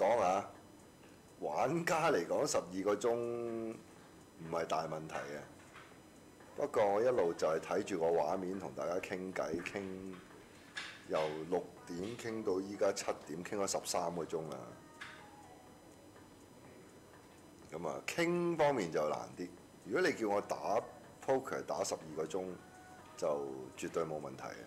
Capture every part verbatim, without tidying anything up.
講啊，玩家嚟講十二個鐘唔係大問題嘅。不過我一路就係睇住個畫面同大家傾偈，傾由六點傾到依家七點，傾咗十三個鐘啦。咁啊，傾方面就難啲。如果你叫我打 poker 打十二個鐘，就絕對冇問題嘅。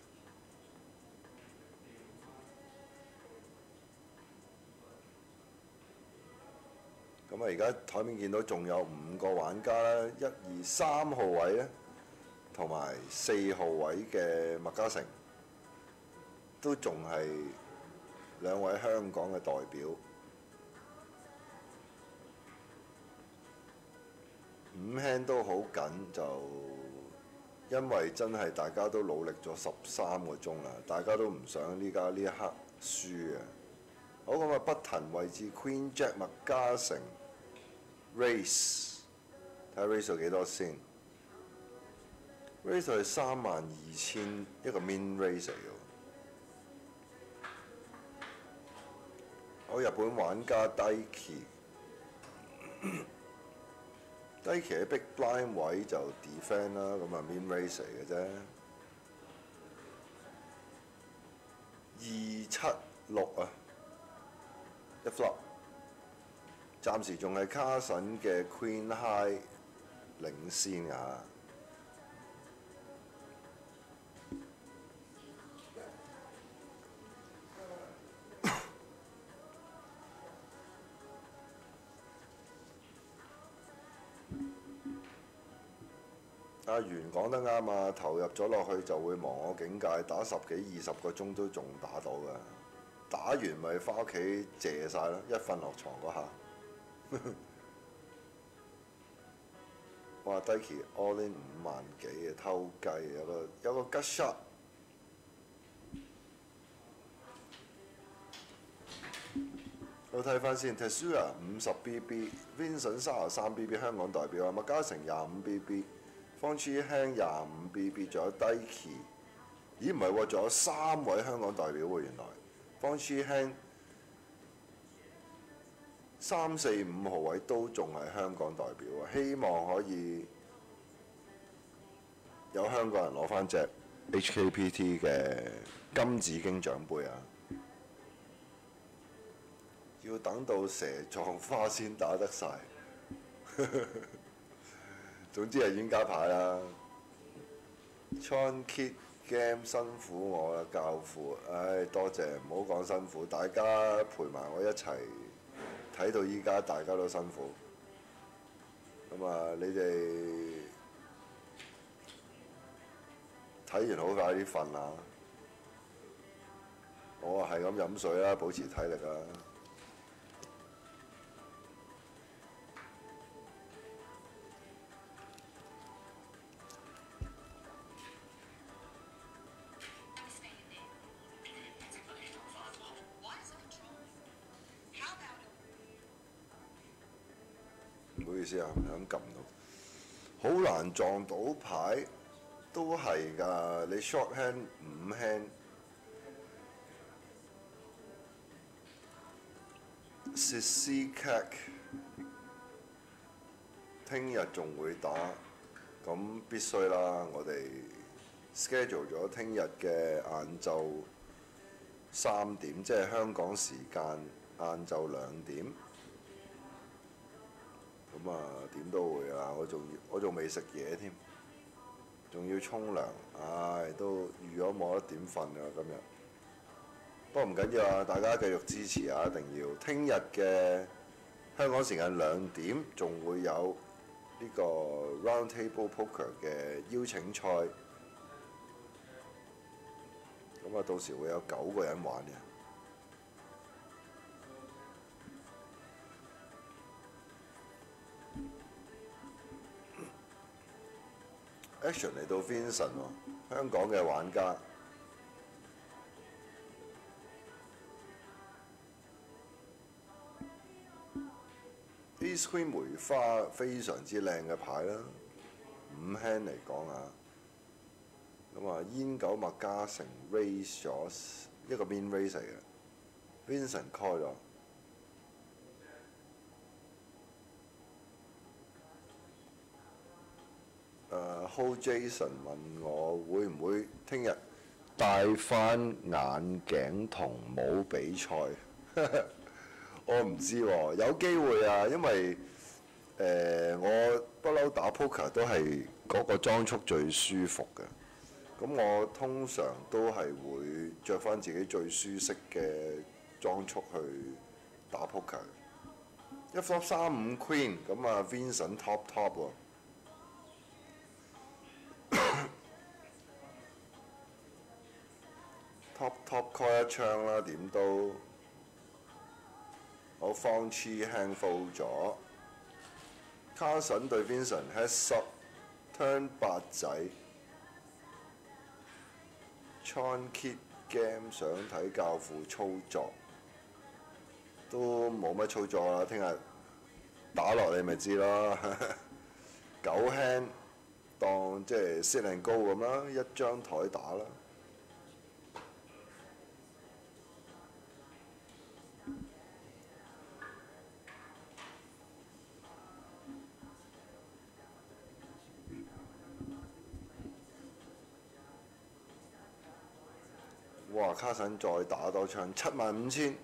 咁啊，而家台面見到仲有五個玩家啦，一二三號位咧，同埋四號位嘅麥嘉誠，都仲係兩位香港嘅代表。五輕都好緊，就因為真係大家都努力咗十三個鐘啦，大家都唔想呢家呢一刻輸啊！好，咁啊，不騰位置 Queen Jack 麥嘉誠 Race， 睇下 Race 到幾多先 ？Race 係三萬二千一個 Min Race 嚟嘅。好，日本玩家 Daiki。低期喺 Big Blind 位就 defend 啦，咁啊 Min Race 嚟嘅啫。二七六啊，一 flop， 暫時仲係卡神嘅 Queen High 領先啊。阿源講得啱啊！投入咗落去就會忘我境界，打十幾二十個鐘都仲打到嘅。打完咪翻屋企謝晒咯，一瞓落床嗰下。哇 ！Daiki all in 五萬幾嘅偷雞，有個有個 gut shot。我睇翻先 ，Tetsuya 五十 B B，Vincent 三十三 B B 香港代表啊，麥嘉誠廿五 B B。方舒輕廿五 B B， 仲有 Daiki， 咦唔係喎，仲有三位香港代表喎原來。方舒輕三四五號位都仲係香港代表啊，希望可以有香港人攞翻隻 H K P T 嘅金紫荊獎杯啊！要等到蛇撞花先打得晒。總之係冤家牌啦。Chon Kit Game 辛苦我啦，教父，唉多謝，唔好講辛苦，大家陪埋我一齊睇到依家，大家都辛苦。咁啊，你哋睇完好快啲瞓啦。我啊係咁飲水啦，保持體力啦。唔好意思啊，唔想撳到，好難撞到牌，都係㗎。你 short hand 五 hand， Sissy Cack， 聽日仲會打，咁必須啦。我哋 schedule 咗聽日嘅晏晝三點，即係香港時間晏晝兩點。咁啊，點都會啊！我仲要，我仲未食嘢添，仲要沖涼，唉，都預咗冇得點瞓啊！今日，不過唔緊要啊，大家繼續支持啊！一定要。聽日嘅香港時間兩點，仲會有呢個 Round Table Poker 嘅邀請賽，咁啊，到時會有九個人玩嘅。Action 嚟到 Vincent 喎，香港嘅玩家。Ace Queen 梅花非常之靚嘅牌啦，五 hand 嚟講啊。咁啊，煙九麥嘉誠 raise 咗一個 min raise 嚟嘅 ，Vincent call 咗。 Ho Jason 問我會唔會聽日戴翻眼鏡同帽比賽？我唔知喎，有機會啊，因為誒、呃、我不嬲打 poker 都係嗰個裝束最舒服嘅。咁我通常都係會着翻自己最舒適嘅裝束去打 poker。一 flop 三五 queen， 咁啊 Vincent top top 喎。top top call 一槍啦，點都好方黐輕 fold 咗。卡神對 Vincent heads up turn 八仔。Chon Kit Game 想睇教父操作，都冇乜操作啦。聽日打落你咪知咯。九 hand 當即係 sit and go 咁啦，一張台打啦。哇！卡神再打多槍，七萬五千。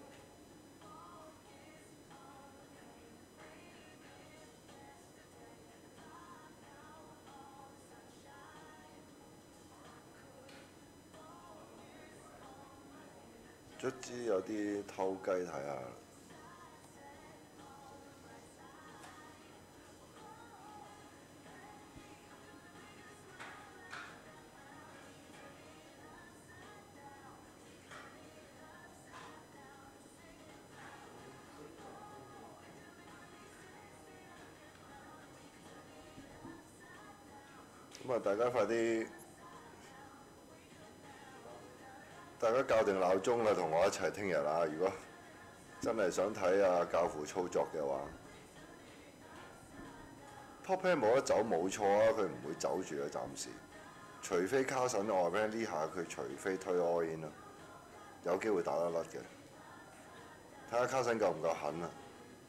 卒之有啲偷雞睇下。咁啊！大家快啲，大家校定鬧鐘啦，同我一齊聽日啦！如果真係想睇啊教父操作嘅話 ，top pair 冇得走冇錯啊，佢唔會走住啊，暫時。除非卡神我話俾你呢下佢除非推 all in 啦，有機會打得甩嘅。睇下卡神夠唔夠狠啊！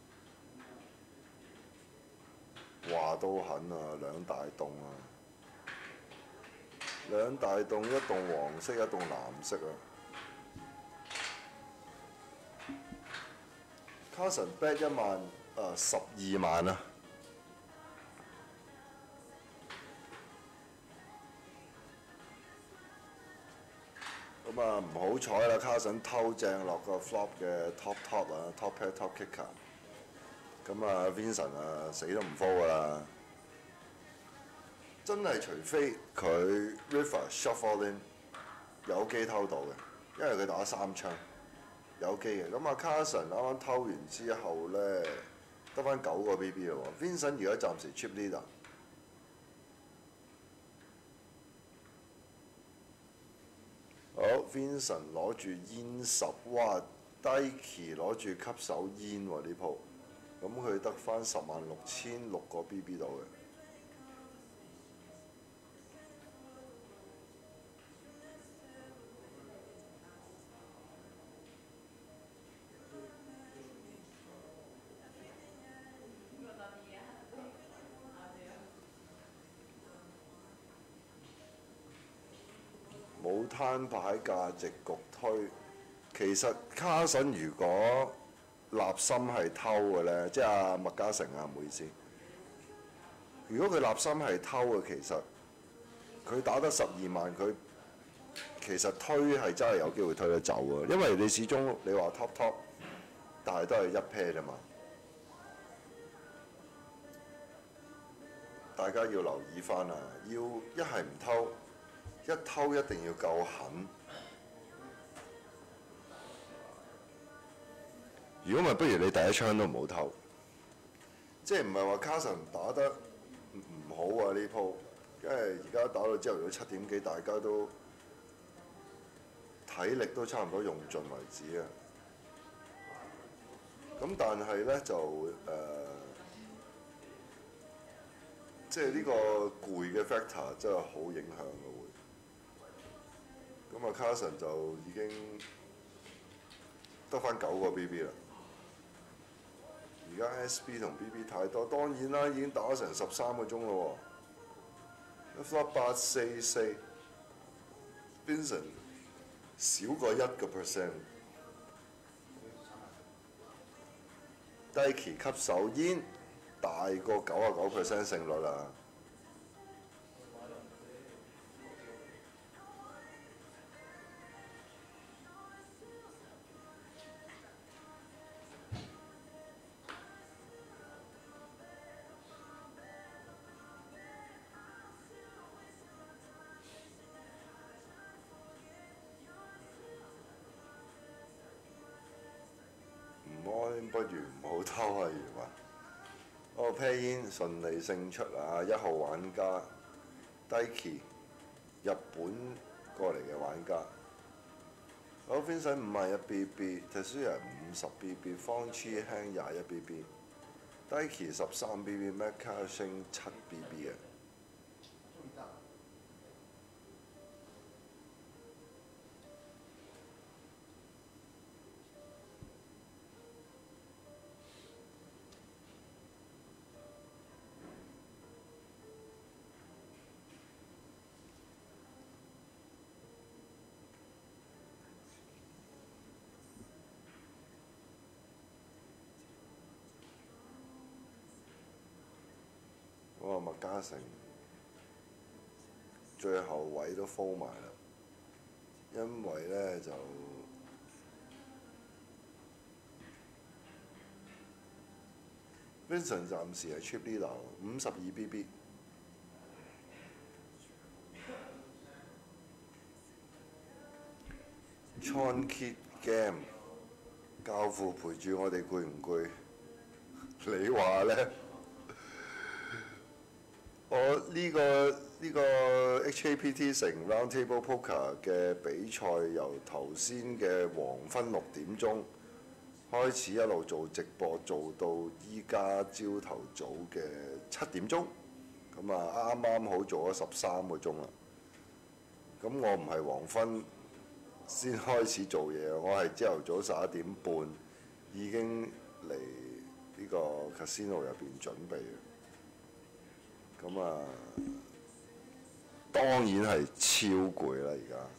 話都狠啊，兩大洞啊！兩大洞，一洞黃色，一洞藍色啊！卡神 bet 一萬，誒十二萬啊！咁啊唔好彩啦，卡神偷正落個 flop 嘅 top top 啊 ，top pair top kicker。咁啊 Vincent 啊死都唔 fold 㗎啦！真係除非佢 river shuffle in 有機偷到嘅，因為佢打三槍有機嘅。咁啊卡神啱啱偷完之後咧，得翻九個 B B 咯喎。Vincent 而家暫時 chip leader。好 ，Vincent 攞住煙十，哇 Dikey 攞住吸手煙喎呢鋪，咁佢得翻十萬六千六個 B B 度嘅。冇攤牌價值局推，其實卡神如果立心係偷嘅咧，即係阿麥嘉誠啊，唔好意思。如果佢立心係偷嘅，其實佢打得十二萬，佢其實推係真係有機會推得走啊，因為你始終你話 top top，但係都係一 pair 啫嘛。大家要留意翻啊，要一係唔偷。一偷一定要夠狠，如果唔係，不如你第一槍都唔好偷。即係唔係話卡神打得唔好啊呢鋪，因為而家打到朝頭早七點幾，大家都體力都差唔多用盡為止啊。咁但係咧就誒、呃，即係呢個攰嘅 factor 真係好影響嘅會。咁啊，卡神就已經得翻九個 B B 啦。而家 S B 同 B B 太多，當然啦，已經打成十三個鐘咯喎。 一 flop 八四四 ，Vincent 少過一個 percent。低期吸手煙大過九啊九 percent 勝率啦。不如唔好偷啊！原話，哦 pair 煙順利勝出啊！一號玩家低期日本過嚟嘅玩家，好 Vincent 五十一 B B，Tetsuya 五十 B B， 方痴輕廿一 B B， 低期十三 B B，Mecha 升七 B B 嘅。哇！麥嘉誠最後位都 fold 埋啦，因為咧就Vincent 暫時係 chip leader 五十二 B B。Chon Kit Game 教父陪住我哋攰唔攰？你話咧？我呢、這個呢、這個 H A P T 城 Roundtable Poker 嘅比賽由頭先嘅黃昏六點鐘開始，一路做直播做到依家朝頭早嘅七點鐘，咁啊啱啱好做咗十三個鐘啦。咁我唔係黃昏先開始做嘢，我係朝頭早十一點半已經嚟呢個 casino 入邊準備。咁啊，當然係超攰啦！而家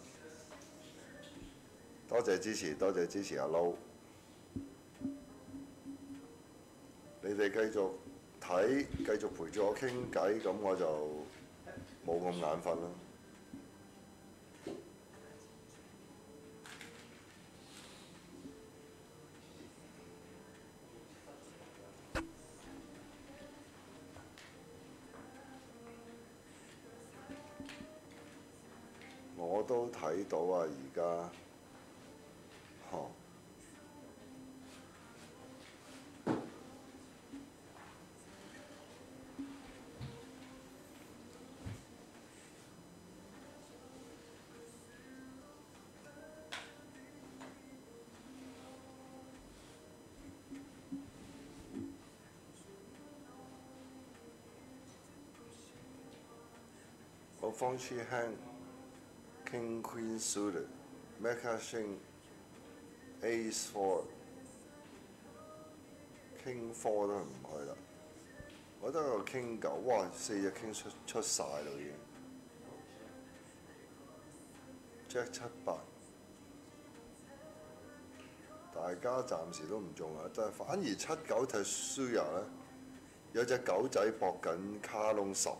多謝支持，多謝支持阿撈。你哋繼續睇，繼續陪住我傾偈，咁我就冇咁眼瞓啦。我都睇到啊！而家，呵，我方痴輕。King Queen suited, Mecha 升 Ace four, King four 都係唔去啦。我覺得個 King 九，哇！四隻 King 出出曬啦已經。Jack 七八，大家暫時都唔中啊，但係反而七九 Tetsuya 咧，有隻狗仔搏緊卡窿十喎。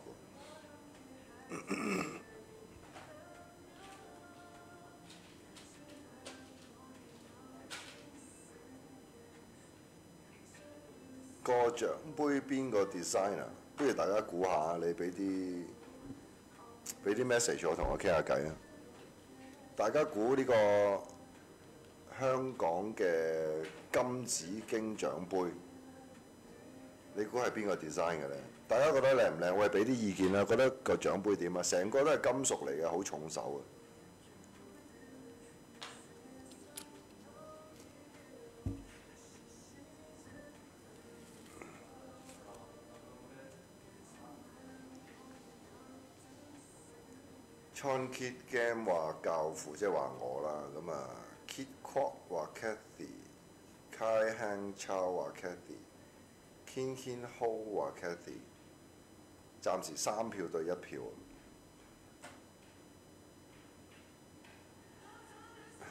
個獎杯邊個 designer？ 不如大家估下，你俾啲俾啲 message 我，同我傾下偈啊！大家估呢個香港嘅金紫荊獎杯，你估係邊個 design 嘅咧？大家覺得靚唔靚？喂，俾啲意見啦！覺得個獎杯點啊？成個都係金屬嚟嘅，好重手啊！Chon Kit Game 話教父，即係話我啦。咁啊 ，Kit Kwok 話 Cathy，Kai Hang Chow 話 Cathy，Kin Kin Ho 話 Cathy。暫時三票對一票。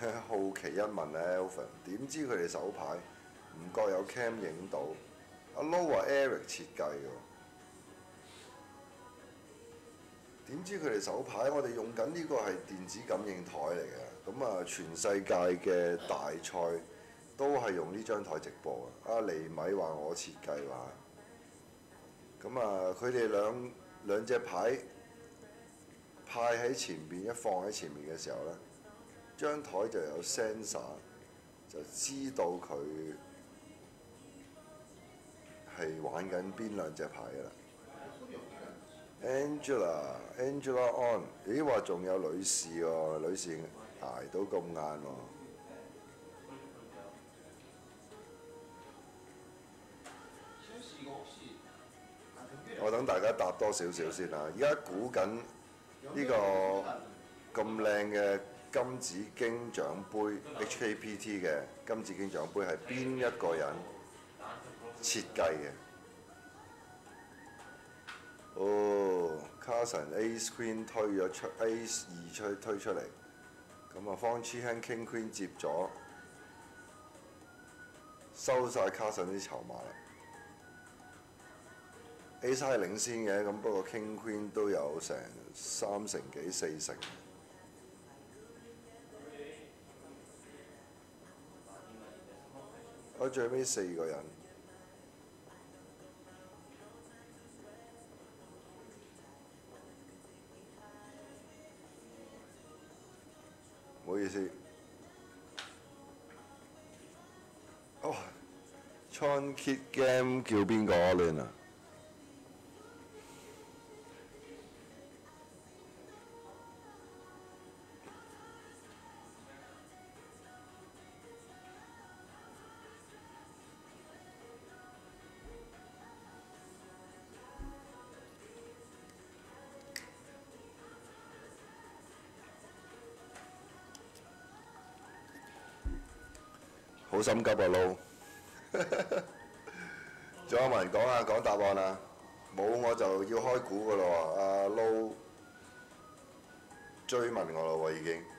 好奇一問咧 Alvin，點知佢哋手牌唔覺有 cam 影到？阿 Low 話 Eric 設計喎，點知佢哋手牌我哋用緊呢個係電子感應台嚟嘅，咁啊全世界嘅大賽都係用呢張台直播啊！阿尼米話我設計話，咁啊佢哋兩兩隻牌派喺前邊，一放喺前面嘅時候咧，張台就有 sensor 就知道佢係玩緊邊兩隻牌㗎啦。Angela Angela on， 咦話仲有女士喎，女士捱到咁晏喎。我等大家答多少少先啦。而家估緊呢個咁靚嘅金紫荊獎杯 H K P T 嘅金紫荊獎杯係邊一個人設計嘅？哦 ，Carson Ace Queen 推咗出 ，Ace 二推推出嚟，咁啊方痴輕 King Queen 接咗，收晒 Carson 啲籌碼啦。Ace 係領先嘅，咁不過 King Queen 都有成三成幾四成。我最尾四個人。唔好意思。哦 ，Chon Kit Game 叫邊個啊？亂啊！好心急啊撈！仲有冇人講啊？講答案啊？冇我就要開估噶咯喎！阿撈追問我咯喎已經。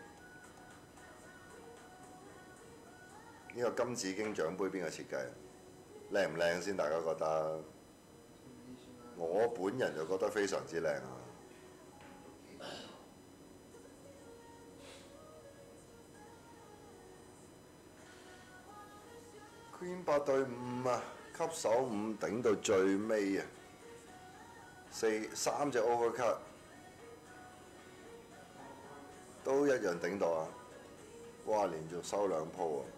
呢個金紫荊獎杯邊個設計？靚唔靚先？大家覺得？我本人就覺得非常之靚啊！Queen 八對五啊，吸手五頂到最尾啊！四三隻 overcut 都一樣頂到啊！哇，連續收兩鋪啊！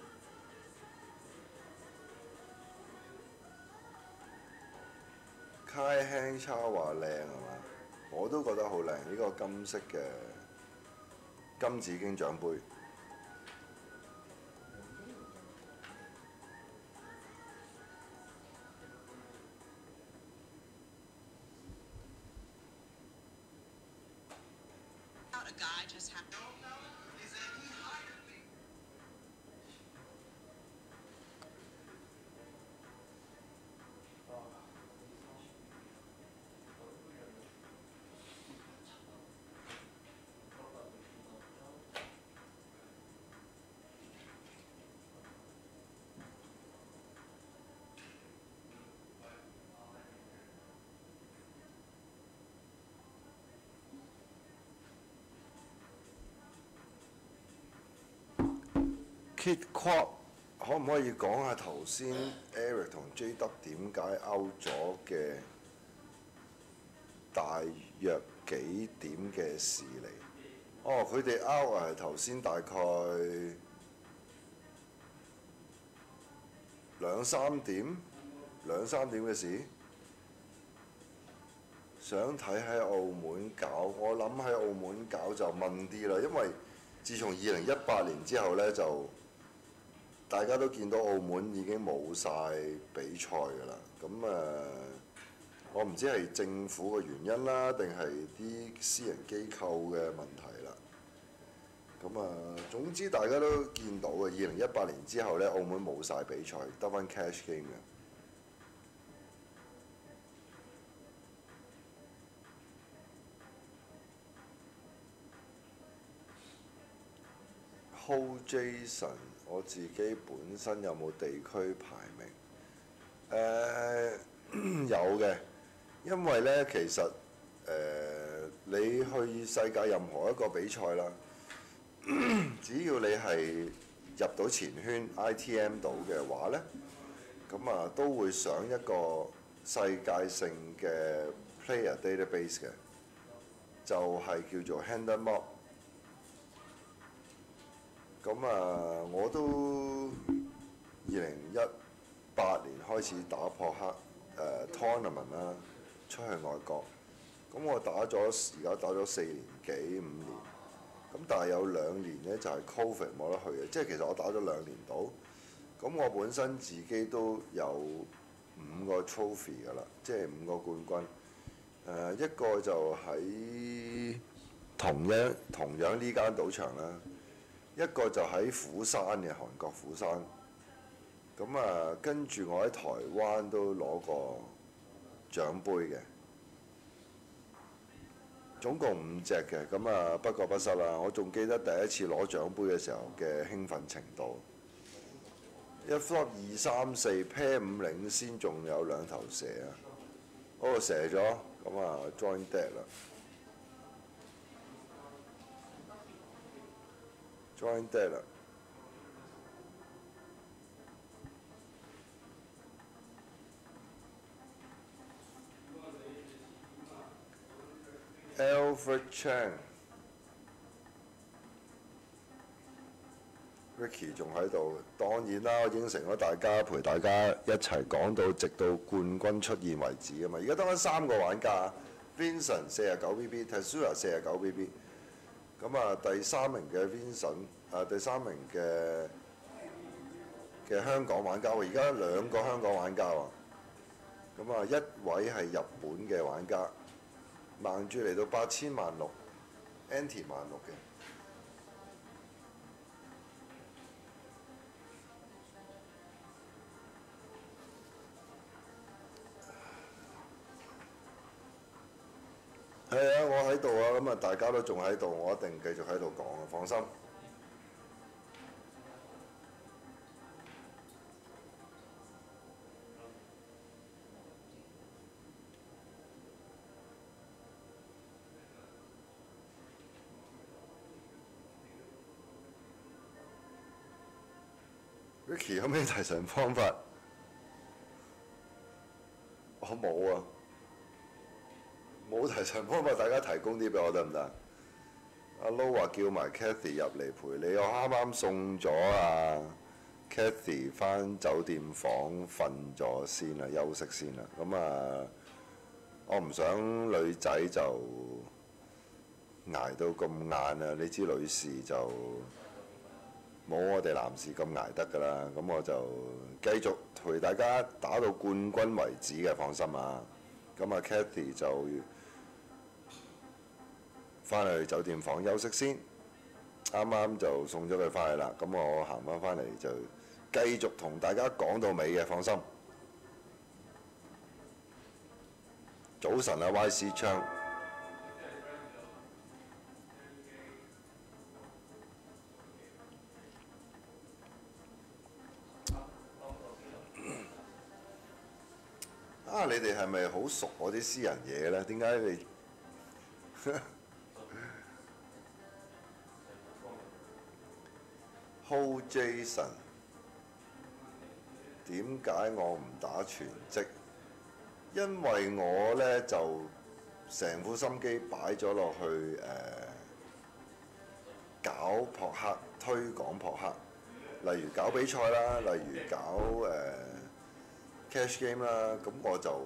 開輕叉話靚係嘛？我都覺得好靚，呢個金色嘅金紫荊獎杯。Kid Quad 可唔可以講下頭先 Eric 同 J W 點解 out 咗嘅大約幾點嘅事嚟？哦，佢哋 out 係頭先大概兩三點，兩三點嘅事。想睇喺澳門搞，我諗喺澳門搞就問啲啦，因為自從二零一八年之後呢，就大家都見到澳門已經冇晒比賽㗎啦。咁誒、呃，我唔知係政府嘅原因啦，定係啲私人機構嘅問題啦。咁啊，總之大家都見到嘅，二零一八年之後呢，澳門冇晒比賽，得翻 cash game 嘅。 Ho Jason， 我自己本身有冇地區排名？誒、呃、有嘅，因為咧其實誒、呃、你去世界任何一個比賽啦，只要你係入到前圈 I T M 到嘅話咧，咁啊都會上一個世界性嘅 player database 嘅，就係、是、叫做 Handed Mob。咁啊，我都二零一八年開始打撲克誒、呃、tournament 啦，出去外國。咁我打咗而家打咗四年幾五年，咁但係有兩年呢就係、是、Covid 冇得去嘅，即係其實我打咗兩年到。咁我本身自己都有五個 trophy 㗎啦，即係五個冠軍。誒、呃、一個就喺同一同樣呢間賭場啦。一個就喺釜山嘅韓國釜山，咁啊跟住我喺台灣都攞過獎杯嘅，總共五隻嘅，咁啊不過不失啦。我仲記得第一次攞獎杯嘅時候嘅興奮程度，一 flop 二三四 pair 五領先，仲有兩頭蛇啊，嗰個蛇咗，咁啊 join dead 啦。join dead 啦。Alfred Chang、Ricky 仲喺度，當然啦，我應承咗大家陪大家一齊講到直到冠軍出現為止啊嘛。而家得翻三個玩家 ，Vincent 四十九 B B，Tetsuya 四十九 B B。咁啊，第三名嘅 Vincent， 啊第三名嘅嘅香港玩家，而家兩個香港玩家喎。咁啊，一位係日本嘅玩家，盲注嚟到八千萬六 ，anti 萬六嘅。係啊，我喺度啊，咁啊大家都仲喺度，我一定繼續喺度講啊，放心。Ricky 有咩提神方法？我冇啊。冇提神方法，大家提供啲俾我得唔得？阿 Lo 話叫埋 Cathy 入嚟陪你，我啱啱送咗啊 Cathy 返酒店房瞓咗先啦，休息先啦。咁啊，我唔想女仔就捱到咁晏啊！你知女士就冇我哋男士咁捱得㗎啦。咁我就繼續陪大家打到冠軍為止嘅，放心啊！咁啊 Cathy 就翻去酒店房休息先，啱啱就送咗佢翻去啦。咁我行翻翻嚟就繼續同大家講到尾嘅，放心。早晨啊 ，Y C 昌。啊！你哋係咪好熟我啲私人嘢呢？點解你？Ho Jason， 點解我唔打全職？因為我呢就成副心機擺咗落去誒、呃、搞撲克，推廣撲克，例如搞比賽啦，例如搞誒、呃cash game 啦，咁我就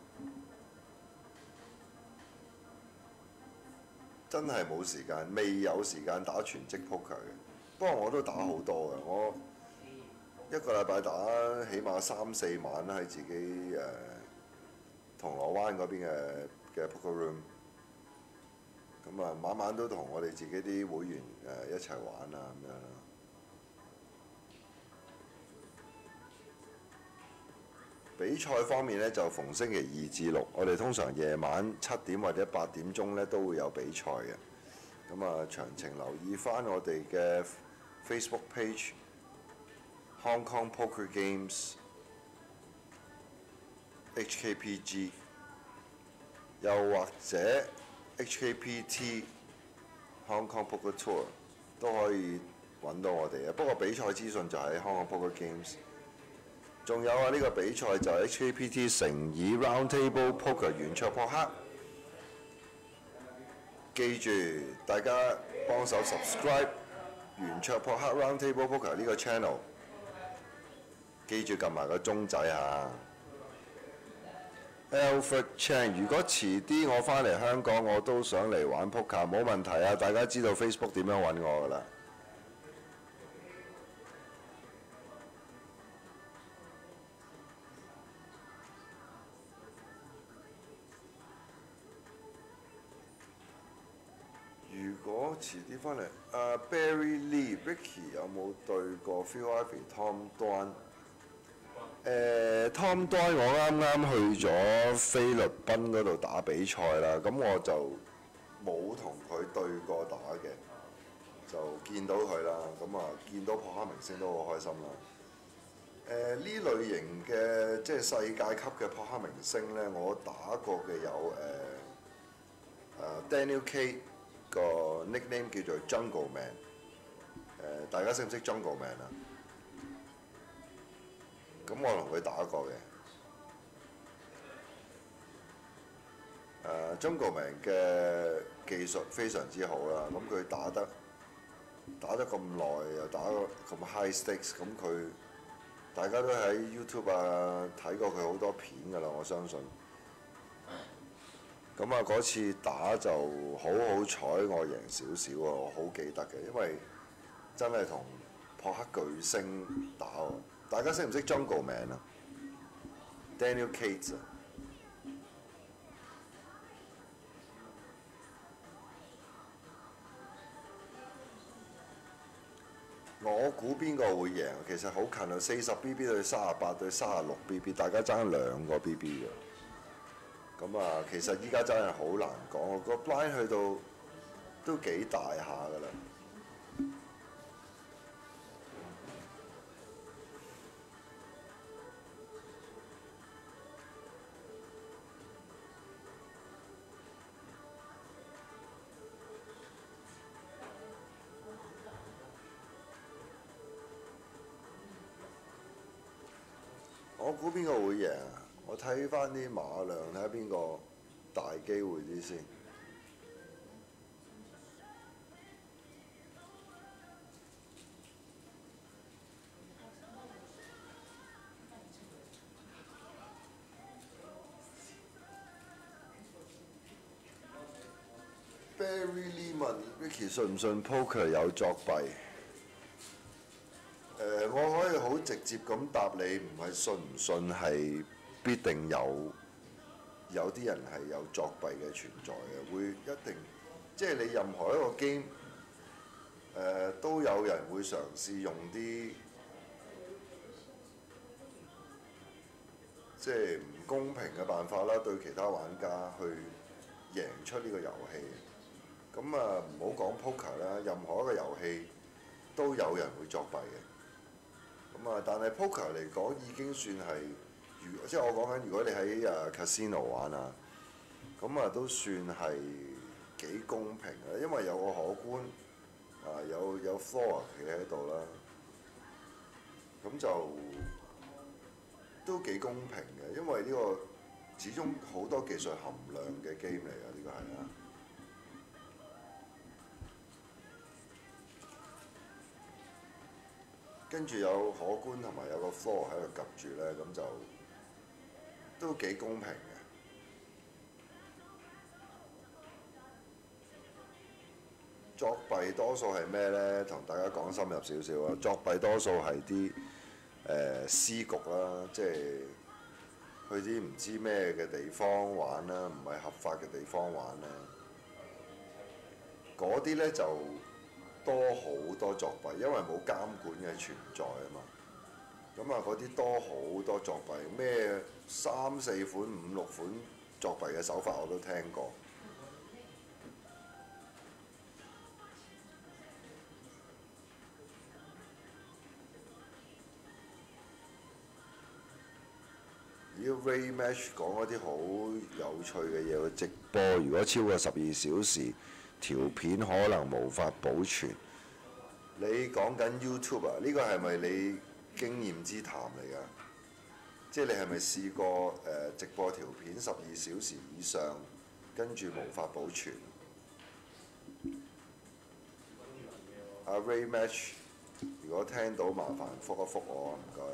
真係冇時間，未有時間打全職撲克嘅。不過我都打好多嘅，我一個禮拜打起碼三四晚喺自己誒、呃、銅鑼灣嗰邊嘅嘅 poker room。咁啊，晚晚都同我哋自己啲會員誒、呃、一齊玩啊咁樣啦。比賽方面呢，就逢星期二至六，我哋通常夜晚七點或者八點鐘呢都會有比賽嘅。咁啊，詳情留意翻我哋嘅 Facebook page Hong Kong Poker Games H K P G， 又或者 H K P T Hong Kong Poker Tour 都可以揾到我哋嘅。不過比賽資訊就喺 Hong Kong Poker Games。仲有啊，呢、這個比賽就係 H K P T 誠意 Round Table Poker 圓桌撲克。記住大家幫手 subscribe 圓桌撲克 Round Table Poker 呢個 channel， 記住撳埋個鐘仔嚇。Alfred Chan， 如果遲啲我返嚟香港，我都想嚟玩撲克，冇問題啊！大家知道 Facebook 點樣揾我㗎啦。如果遲啲返嚟，啊 Barry Lee、Ricky 有冇對過 Phil Ivey、Tom Dwan？誒 Tom Dwan 我啱啱去咗菲律賓嗰度打比賽啦，咁我就冇同佢對過打嘅，就見到佢啦，咁啊見到撲克明星都好開心啦。誒呢類型嘅即係世界級嘅撲克明星咧，我打過嘅有誒啊 Daniel K 個 nickname 叫做 Jungle Man， 誒大家識唔識 Jungle Man 啊？咁我同佢打過嘅。誒 Jungle Man 嘅技術非常之好啦，咁佢打得打得咁耐，又打咁 high stakes，咁佢大家都喺 YouTube 啊睇過佢好多片㗎啦，我相信。咁啊嗰次打就好好彩，我贏少少啊，我好記得嘅，因為真係同撲克巨星打喎。大家識唔識 Jungle Man 啊 ？Daniel Cates 啊？我估邊個會贏？其實好近啊，四十 B B 對三十八對三十六 B B， 大家爭兩個 B B 嘅。咁啊，其實依家真係好難講，個 blind 去到都幾大下㗎啦。我估邊個會贏啊？我睇翻啲馬量，睇下邊個大機會啲先。Barry Lee 問 Ricky 信唔信 poker 有作弊？誒、呃，我可以好直接咁答你，唔係信唔信係必定有，有啲人係有作弊嘅存在嘅，會一定即係你任何一個 game 誒、呃、都有人會嘗試用啲即係唔公平嘅辦法啦，對其他玩家去贏出呢個遊戲。咁啊，唔好講 poker 啦，任何一個遊戲都有人會作弊嘅。咁啊，但係 poker 嚟講已經算係，如即係我講緊，如果你喺誒 casino 玩啊，咁啊都算係幾公平嘅，因為有個荷官啊，有有 floor 企喺度啦，咁就都幾公平嘅，因為呢個始終好多技術含量嘅 game 嚟㗎，呢個係啊。跟住有可觀同埋有個 floor 喺度夾住咧，咁就都幾公平嘅。作弊多數係咩咧？同大家講深入少少啊！作弊多數係啲誒私局啦，即係去啲唔知咩嘅地方玩啦，唔係合法嘅地方玩啦。嗰啲咧就多好多作弊，因為冇監管嘅存在啊嘛。咁啊，嗰啲多好多作弊，咩三四款、五六款作弊嘅手法我都聽過。 啲 Ray Match 講嗰啲好有趣嘅嘢，佢直播如果超過十二小時，條片可能無法保存。你講緊 YouTube 啊？呢個係咪你經驗之談嚟㗎？即係你係咪試過誒、呃、直播條片十二小時以上，跟住無法保存？阿 Ray Match， 如果聽到麻煩覆一覆我，唔該。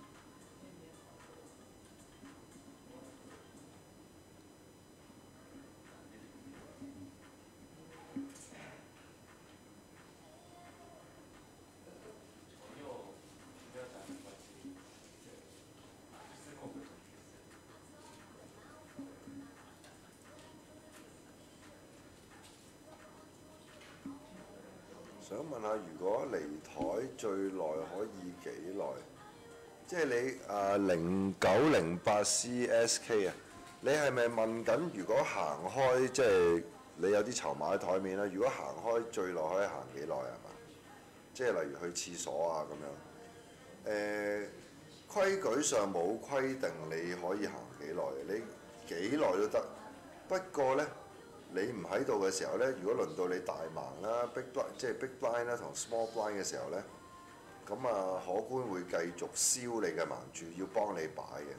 想問下，如果離台最耐可以幾耐？即係你啊零九零八 C S K 啊，你係咪問緊如果行開即係你有啲籌碼喺台面啦？如果行開最耐可以行幾耐係嘛？即係例如去廁所啊咁樣。誒、呃、規矩上冇規定你可以行幾耐，你幾耐都得。不過呢。你唔喺度嘅時候呢，如果輪到你大盲啦、big blind 即係 big blind 啦同 small blind 嘅時候呢，咁啊可官會繼續燒你嘅盲注，要幫你擺嘅。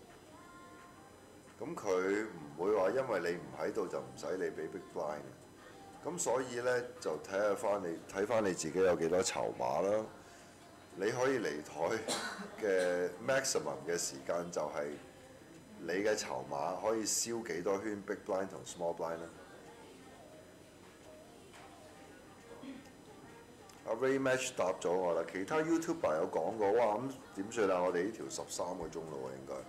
咁佢唔會話因為你唔喺度就唔使你俾 big blind 嘅。咁所以呢，就睇下翻你睇翻你自己有幾多籌碼啦。你可以離台嘅 maximum 嘅時間就係你嘅籌碼可以燒幾多圈 big blind 同 small blind 啦。阿 Ray Match 答咗我啦，其他 YouTuber 有講過，哇咁點算啊？我哋呢條十三個鐘咯喎，應該。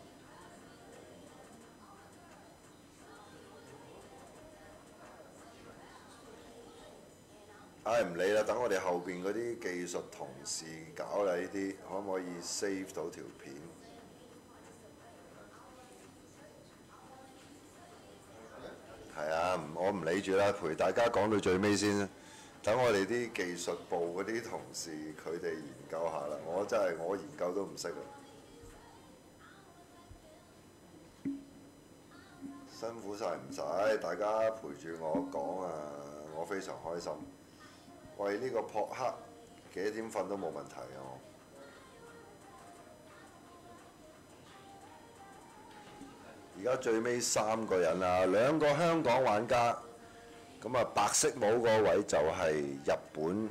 唉，唔理啦，等我哋後邊嗰啲技術同事搞啦，呢啲可唔可以 save 到條片？係啊，我唔理住啦，陪大家講到最尾先啦。等我哋啲技術部嗰啲同事佢哋研究下啦，我真係我研究都唔識啊！辛苦晒唔使，大家陪住我講啊，我非常開心。為呢個撲克幾點瞓都冇問題啊！我而家最尾三個人啊，兩個香港玩家。咁啊，白色帽個位就係日本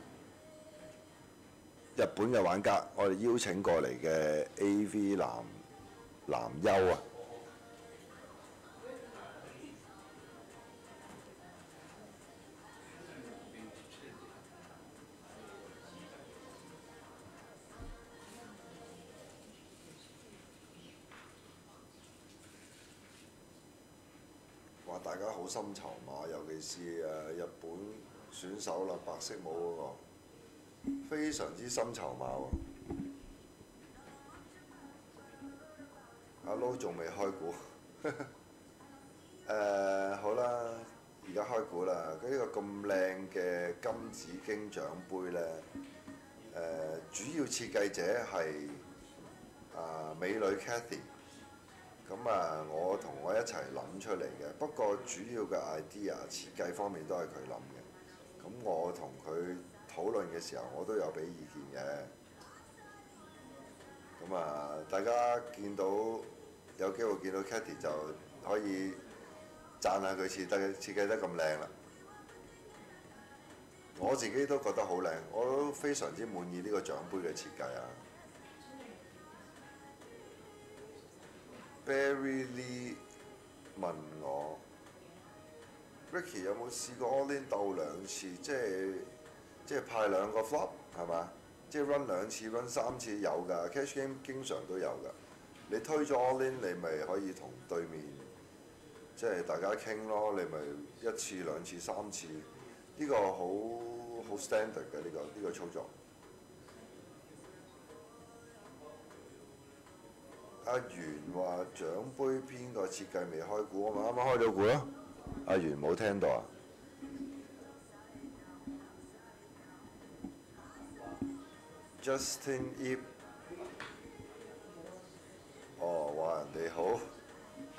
日本嘅玩家，我哋邀請過嚟嘅 A V 男男優啊。話大家好深籌碼，尤其是誒日本選手啦，白色帽嗰個非常之深籌碼喎。阿 Lo 仲未開估，誒、呃、好啦，而家開估啦。佢呢個咁靚嘅金紫荊獎杯呢，誒、呃、主要設計者係啊、呃、美女 Cathy。咁啊，我同我一齊諗出嚟嘅，不過主要嘅 idea 設計方面都係佢諗嘅。咁我同佢討論嘅時候，我都有俾意見嘅。咁啊，大家見到有機會見到 Cathy 就可以讚下佢設計設計得咁靚啦。我自己都覺得好靚，我都非常之滿意呢個獎杯嘅設計啊。Barry Lee 問我 Ricky 有冇試過 all in 鬥兩次，即係即係派兩個 flop 係嘛？即係 run 兩次 run 三次有㗎 ，cash game 經常都有㗎。你推咗 all in，你咪可以同對面即係大家傾咯，你咪一次兩次三次，呢、呢個好好 standard 嘅呢、呢個呢、呢個操作。阿元話獎杯邊個設計未開估？我咪啱啱開咗估咯。阿元冇聽到啊 ？Justin Ip， 哦話人哋好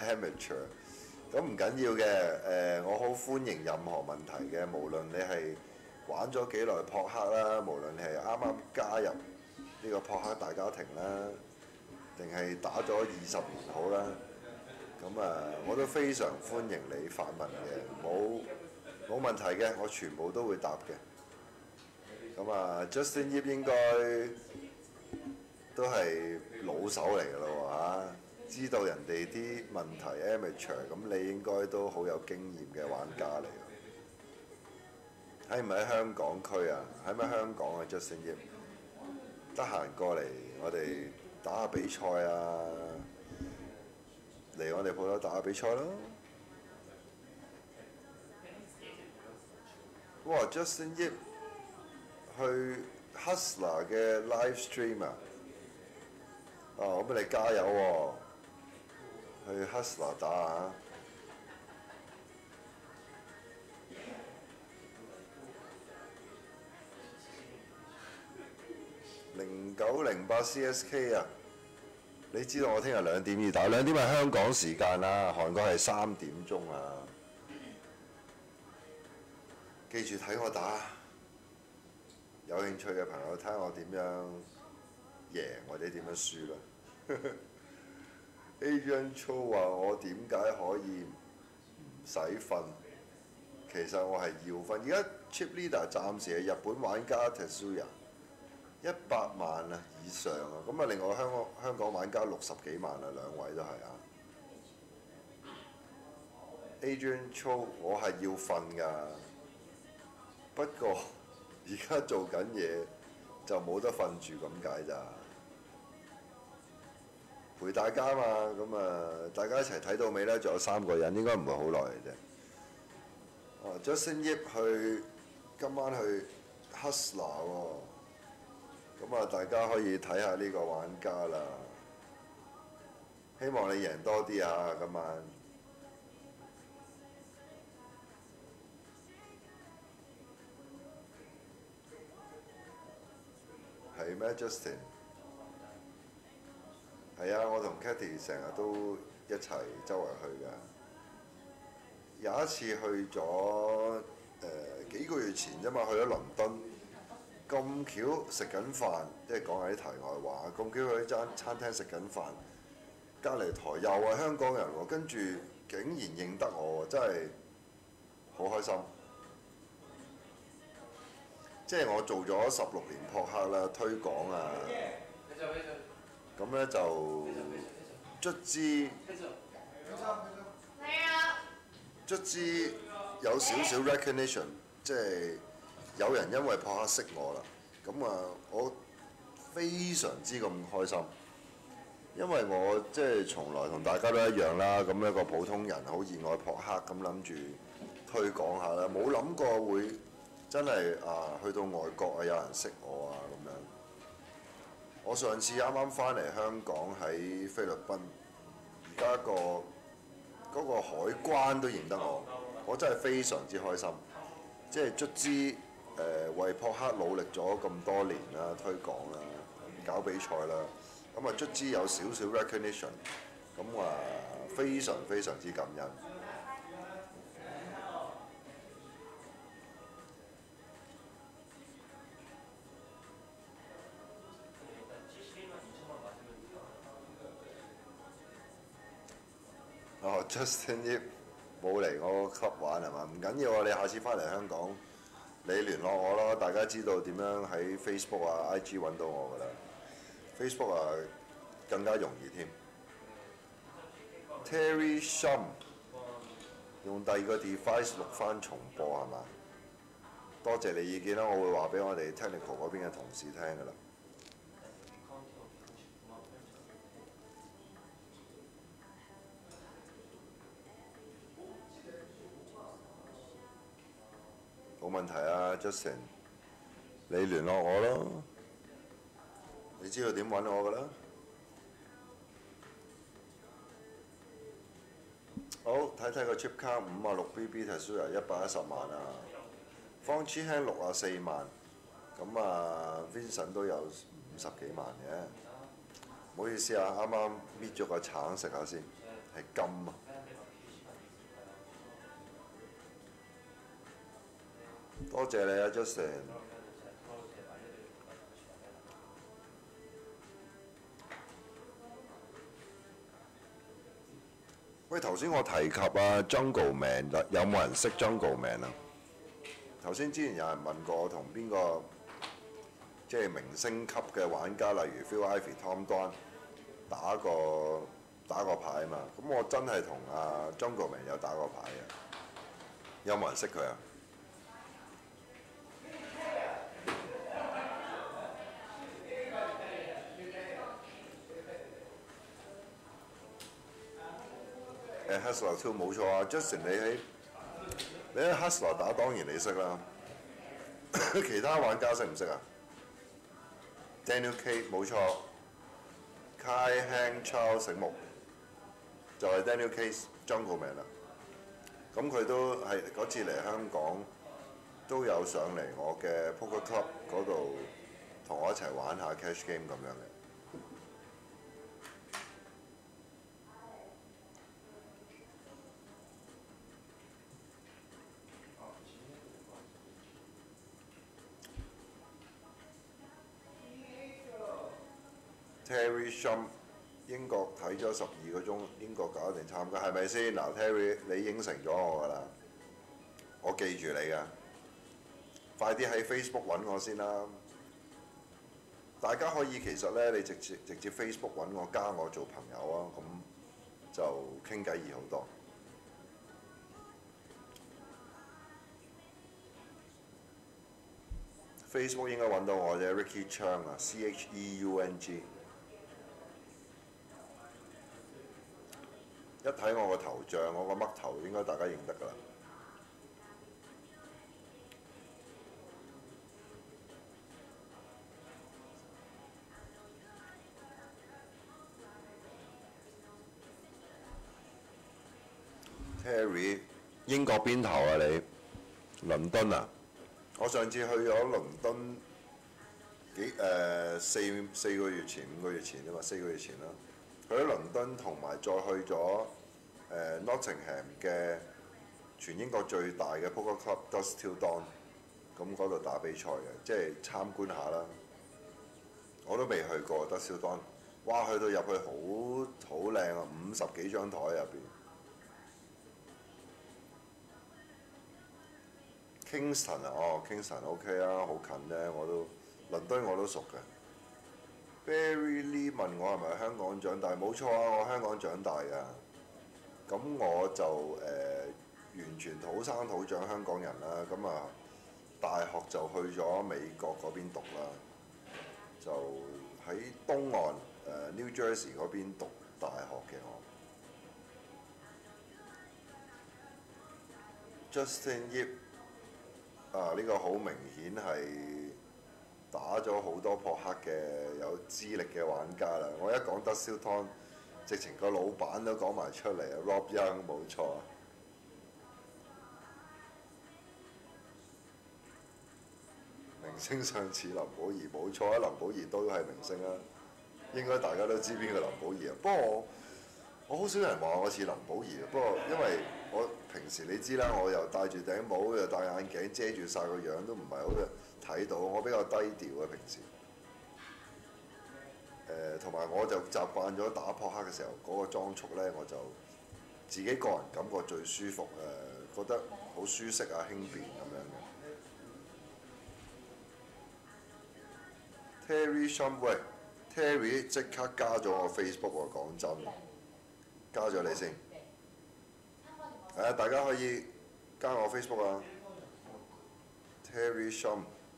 amateur，咁唔緊要嘅。誒、呃，我好歡迎任何問題嘅，無論你係玩咗幾耐撲克啦，無論你係啱啱加入呢個撲克大家庭啦，定係打咗二十年好啦，咁啊，我都非常歡迎你發問嘅，冇冇問題嘅，我全部都會答嘅。咁啊 ，Justin Yip 應該都係老手嚟㗎咯喎，知道人哋啲問題 amateur，咁你應該都好有經驗嘅玩家嚟。喺唔喺香港區啊？喺咪香港啊 Justin Yip？得閒過嚟，我哋打下比賽啊！嚟我哋鋪頭打下比賽咯！哇 ，Justin Yip 去 Hustler 嘅 live stream 啊！啊，我俾你加油喎、啊！去 Hustler 打下。零九零八 C S K 啊！你知道我聽日兩點要打，兩點係香港時間啊，韓國係三點鐘啊！記住睇我打，有興趣嘅朋友睇下我點樣贏或者點樣輸啦。Adrian Cho 話我點解可以唔使瞓？其實我係要瞓。而家 Chip Leader 暫時係日本玩家 Tetsuya。一百萬啊以上啊，咁啊另外香港香港玩家六十幾萬啊，兩位都係啊。Adrian Cho 我係要瞓㗎，不過而家做緊嘢就冇得瞓住咁解咋。陪大家嘛，咁啊大家一齊睇到尾咧，仲有三個人，應該唔會好耐嘅啫。哦 ，Justin Yip 去今晚去 Hustler 喎。咁啊，大家可以睇下呢個玩家啦。希望你贏多啲啊！今晚係咩 ，Justin？ 係啊，我同 Katy 成日都一齊周圍去㗎。有一次去咗誒、呃、幾個月前啫嘛，去咗倫敦。咁巧食緊飯，即係講下啲題外話。咁巧去間餐廳食緊飯，隔離台又係香港人喎，跟住竟然認得我，真係好開心。即係我做咗十六年撲克啦，推廣啊，咁咧就卒之卒之有少少 recognition， 即係。有人因為撲克識我啦，咁啊，我非常之咁開心，因為我即係從來同大家都一樣啦，咁一個普通人好熱愛撲克，咁諗住推廣下啦，冇諗過會真係啊去到外國啊有人識我啊咁樣。我上次啱啱翻嚟香港喺菲律賓，而家個嗰個海關都認得我，我真係非常之開心，即係卒之。誒、呃、為撲克努力咗咁多年啦，推廣啦，搞比賽啦，咁啊卒之有少少 recognition， 咁啊非常非常之感恩。哦 ，Justin Yip 冇嚟我 club 玩係嘛？唔緊要啊，你下次翻嚟香港。你聯絡我咯，大家知道點樣喺 Facebook 啊、I G 揾到我㗎啦。Facebook 啊更加容易添。Terry Shum 用第二個 device 錄翻重播係嘛？多謝你意見啦，我會話俾我哋 technical 嗰邊嘅同事聽㗎啦。冇問題啊 ，Justin， 你聯絡我咯，你知道點揾我㗎啦。好，睇睇個 chip 卡五啊六 B B Tetsuya 一百一十萬啊，方痴輕六啊四萬，咁啊 Vincent 都有五十幾萬嘅。唔好意思啊，啱啱搣咗個橙食下先。 係金啊！多謝你啊，Justin。喂，頭先我提及啊 Jungle Man，有冇人識 Jungle Man 啊？頭先之前有人問過我同邊個即係明星級嘅玩家，例如 Phil Ivey、Tom Dunn 打過打過牌啊嘛。咁我真係同啊 Jungle Man 有打過牌嘅。有冇人識佢啊？誒 Hustler Two 冇錯啊 ，Justin 你喺你喺 Hustler 打當然你識啦，其他玩家識唔識啊 ？Daniel K 冇錯 ，Kai Hang Chow 醒目，就係 Daniel K Jungle Man 啦。咁佢都係嗰次嚟香港都有上嚟我嘅 Poker Club 嗰度同我一齊玩下 cash game 咁樣嘅。Terry Shum 英國睇咗十二個鐘，英國搞一定參加，係咪先？嗱 ，Terry 你應承咗我㗎啦，我記住你㗎，快啲喺 Facebook 揾我先啦。大家可以其實咧，你直接直接 Facebook 揾我，加我做朋友啊，咁就傾偈易好多。Facebook 應該揾到我啫 ，Ricky Chang 啊 ，C H E U N G。一睇我個頭像，我個嘜頭應該大家認得㗎啦。Terry， 英國邊頭啊你？倫敦啊？我上次去咗倫敦幾誒、呃、四四個月前、五個月前啊嘛，四個月前啦。去咗倫敦同埋再去咗誒、呃、Nottingham 嘅全英國最大嘅 Poker Club Dusk Till Dawn，咁嗰度打比賽嘅，即係參觀下啦。我都未去過 Dusk Till Dawn，哇！去到入去好好靚啊，五十幾張台入邊。Kingston 啊，哦 Kingston OK 啊，好近咧，我都倫敦我都熟嘅。Barry Lee 問我係咪香港長大？冇錯啊，我香港長大㗎。咁我就誒、呃、完全土生土長香港人啦。咁啊，大學就去咗美國嗰邊讀啦，就喺東岸誒、呃、New Jersey 嗰邊讀大學嘅我。Justin Yip 啊，呢、這個好明顯係打咗好多撲克嘅有資歷嘅玩家啦！我一講得 Dusk Till Dawn， 直情個老闆都講埋出嚟啊 ，Rob Young 冇錯。明星上似林保怡冇錯啊，林保怡都係明星啊，應該大家都知邊個林保怡啊。不過我我好少人話我似林保怡啊，不過因為我平時你知啦，我又戴住頂帽又戴眼鏡遮住晒個樣，都唔係好睇到，我比較低調啊平時。誒同埋我就習慣咗打撲克嘅時候嗰、那個裝束咧，我就自己個人感覺最舒服誒、呃，覺得好舒適啊，輕便咁樣嘅。Terry Shum 喂 ，Terry 即刻加咗我 Facebook 喎，講真，加咗你先。係啊，大家可以加我 Facebook 啊 ，Terry Shum。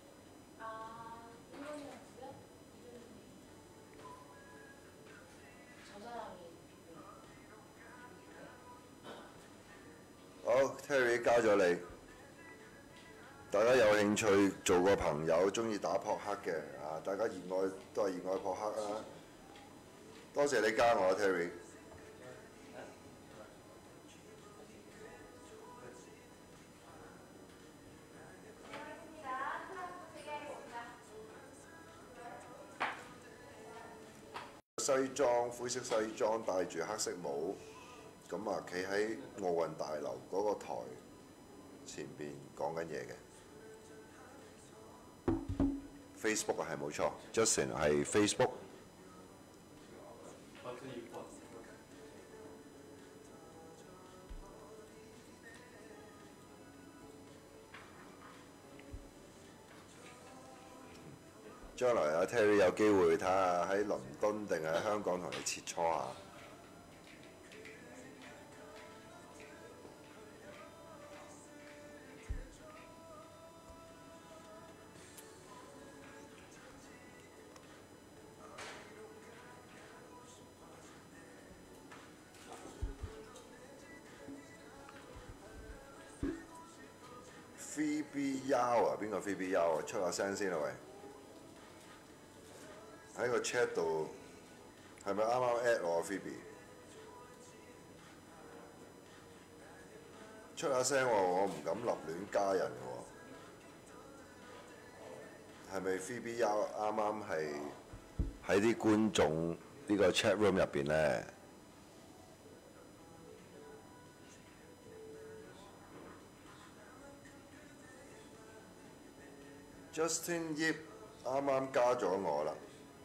好 ，Terry 加咗你。大家有興趣做個朋友，中意打撲克嘅啊，大家熱愛都係熱愛撲克啊。多謝你加我 Terry。西裝，灰色西裝，戴住黑色帽， 咁啊，企喺奧運大樓嗰個台前邊講緊嘢嘅。Facebook 啊，係冇錯 ，Justin 係 Facebook。將來阿 Terry 有機會睇下喺倫敦定係香港同你切磋下。Phoebe Yao 啊，邊個 Phoebe Yao 啊？出下聲先啦喂！喺個 chat 度係咪啱啱 at 我 Phoebe？ 出下聲喎，我唔敢立亂加人喎。係咪 Phoebe Yao 啱啱係喺啲觀眾呢個 chat room 入邊呢？Justin Yip 啱啱加咗我啦。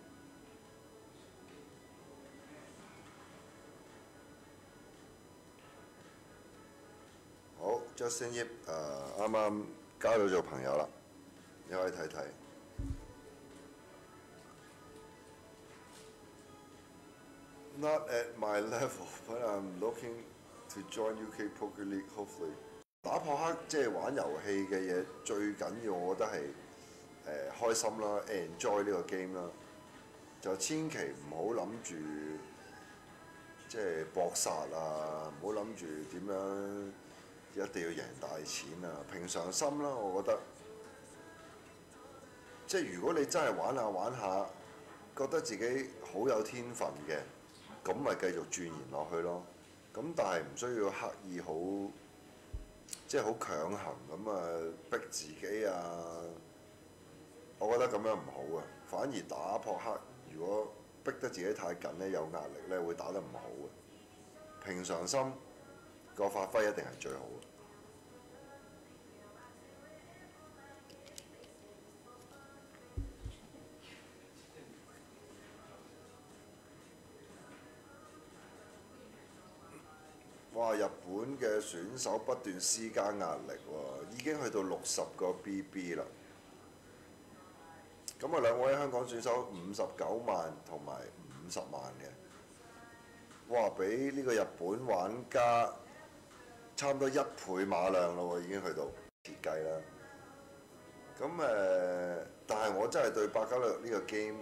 好 ，Justin Yip 誒啱啱加咗做朋友啦，你可以睇睇。Not at my level, but I'm looking to join U K Poker League, hopefully。打撲克即係玩遊戲嘅嘢，最緊要我覺得係誒、呃、開心啦 ，enjoy 呢個 game 啦，就千祈唔好諗住即係搏殺啊，唔好諗住點樣一定要贏大錢啊，平常心啦，我覺得。即係如果你真係玩下玩下，覺得自己好有天分嘅，咁咪繼續鑽研落去咯。咁但係唔需要刻意好，即係好強行咁啊逼自己啊！我覺得咁樣唔好啊，反而打撲克如果逼得自己太緊咧，有壓力咧，會打得唔好嘅。平常心個發揮一定係最好嘅。哇！日本嘅選手不斷施加壓力喎，已經去到六十個 B B 啦。咁啊，兩位香港選手五十九萬同埋五十萬嘅，哇！比呢個日本玩家差唔多一倍馬量咯喎，已經去到設計啦。咁誒、呃，但係我真係對百家樂呢個 game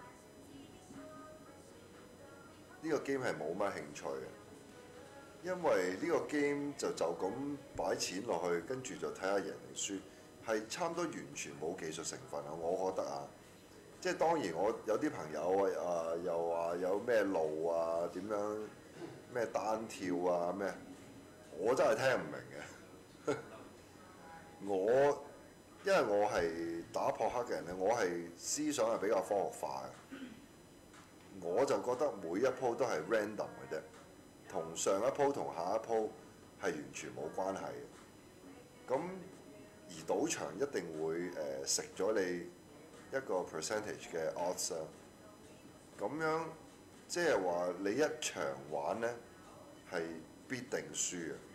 呢個 game 係冇乜興趣嘅。因為呢個 game 就就咁擺錢落去，跟住就睇下贏定輸，係差唔多完全冇技術成分啊！我覺得啊，即係當然我有啲朋友啊又話有咩路啊點樣咩單跳啊咩，我真係聽唔明嘅。我因為我係打撲克嘅人咧，我係思想係比較科學化嘅，我就覺得每一鋪都係 random 嘅啫。同上一鋪同下一鋪係完全冇關係嘅。咁而賭場一定會誒食咗你一個 percentage 嘅 odds 啊。咁樣即係話你一場玩呢係必定輸嘅。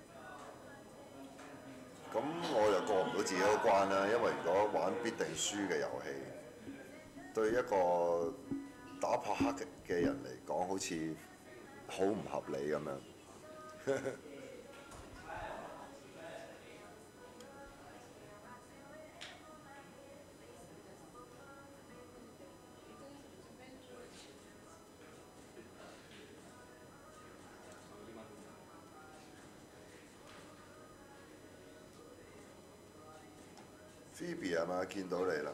咁我又過唔到自己嗰關啦，因為如果玩必定輸嘅遊戲，對一個打撲克嘅人嚟講，好似〜好唔合理咁樣。Phoebe 係嘛？見到你啦。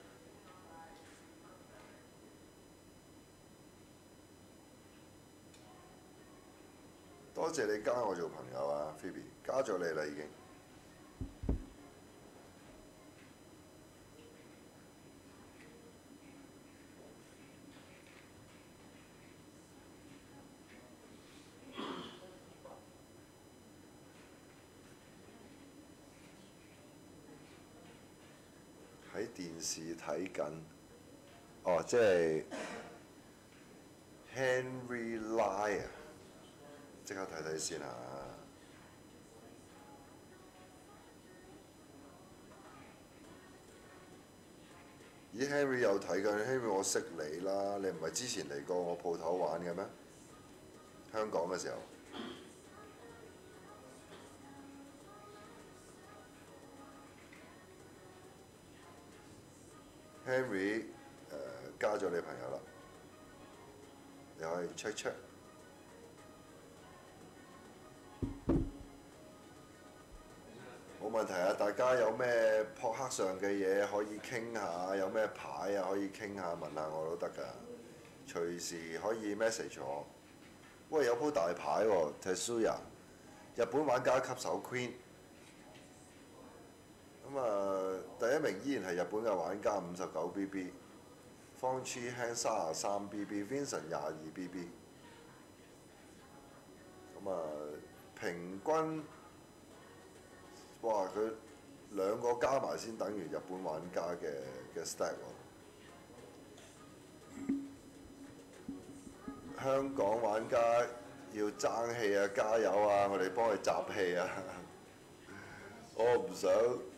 多謝你加我做朋友啊 ，Phoebe， 加咗你啦已經。 電視睇緊。哦，即係 Henry Lie 啊！即刻睇睇先嚇。咦 Henry 有睇緊 Henry 我識你啦，你唔係之前嚟過我鋪頭玩嘅咩？香港嘅時候。Henry 誒、呃、加咗你朋友啦，你可以 check check。冇問題啊！大家有咩撲克上嘅嘢可以傾下，有咩牌啊可以傾下，問下我都得㗎。隨時可以 message 我。喂，有鋪大牌喎、哦、，Tetsuya， 日本玩家級手 Queen。咁啊，第一名依然係日本嘅玩家，五十九 B B。方痴輕三十三 B B，Vincent 廿二 B B。咁啊，平均。哇！佢兩個加埋先等於日本玩家嘅嘅 stack 喎。香港玩家要爭氣啊，加油啊！我哋幫佢集氣啊！我唔想，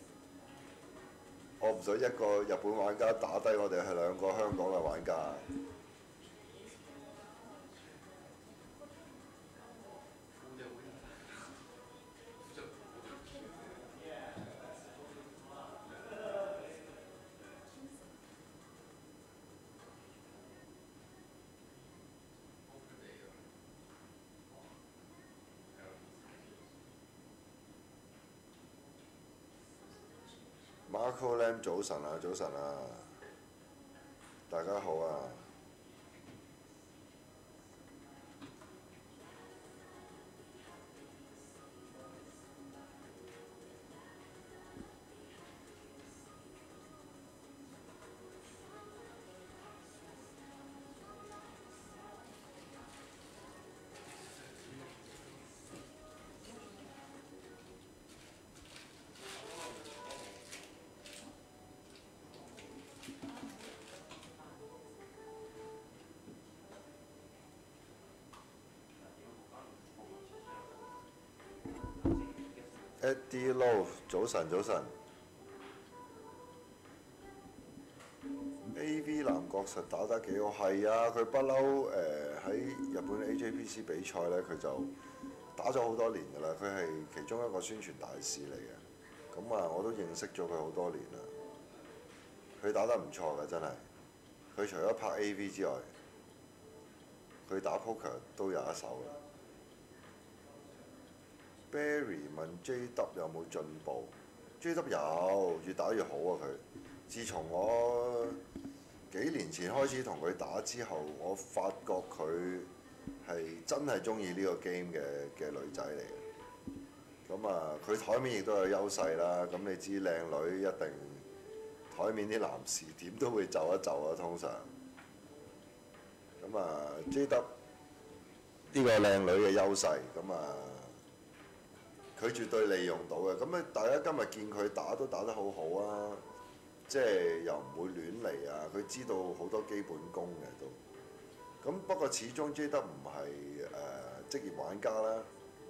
我唔想一個日本玩家打低我哋係兩個香港嘅玩家。Marco Lam 早晨啊，早晨啊，大家好啊！Eddie Low， 早晨早晨。A V 男確實打得幾好，係啊！佢不嬲誒喺日本 A J P C 比賽咧，佢就打咗好多年㗎啦。佢係其中一個宣傳大使嚟嘅。咁啊，我都認識咗佢好多年啦。佢打得唔錯㗎，真係。佢除咗拍 A V 之外，佢打 poker 都有一手嘅。Barry 問 J W 有冇進步 ？J W 有，越打越好啊！佢自從我幾年前開始同佢打之後，我發覺佢係真係中意呢個 game 嘅嘅女仔嚟嘅。咁啊，佢台面亦都有優勢啦。咁你知靚女一定台面啲男士點都會就一就啊，通常。咁啊 ，J W 呢個靚女嘅優勢，咁啊。佢絕對利用到嘅，咁咧大家今日見佢打都打得好好啊，即係又唔會亂嚟啊，佢知道好多基本功嘅都。咁不過始終 J W 唔係誒職業玩家啦，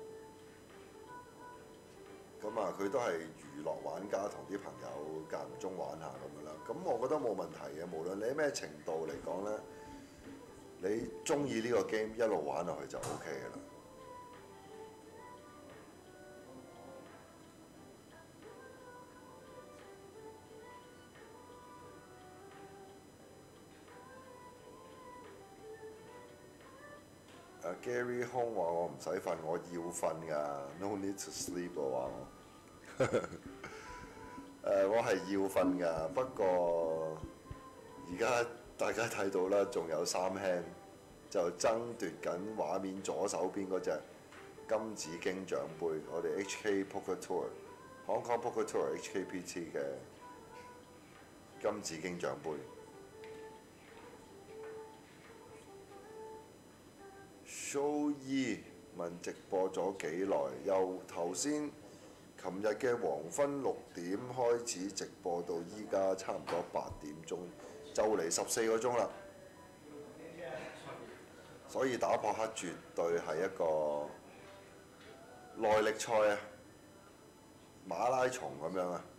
咁啊佢都係娛樂玩家，同啲朋友間唔中玩下咁樣啦。咁我覺得冇問題嘅，無論你喺咩程度嚟講咧，你中意呢個 game 一路玩落去就 O K 嘅啦。Uh, Gary Hong 話我唔使瞓，我要瞓㗎 ，no need to sleep 喎話我。誒，我係要瞓㗎，不過而家大家睇到啦，仲有三 hand 就爭奪緊畫面左手邊嗰隻金紫荊獎杯，我哋 H K Poker Tour、Hong Kong Poker Tour H K P T 嘅金紫荊獎杯。Show E 問直播咗幾耐？由頭先琴日嘅黃昏六點開始直播到依家差唔多八點鐘，就嚟十四個鐘啦。所以打撲克絕對係一個耐力賽啊，馬拉松咁樣啊！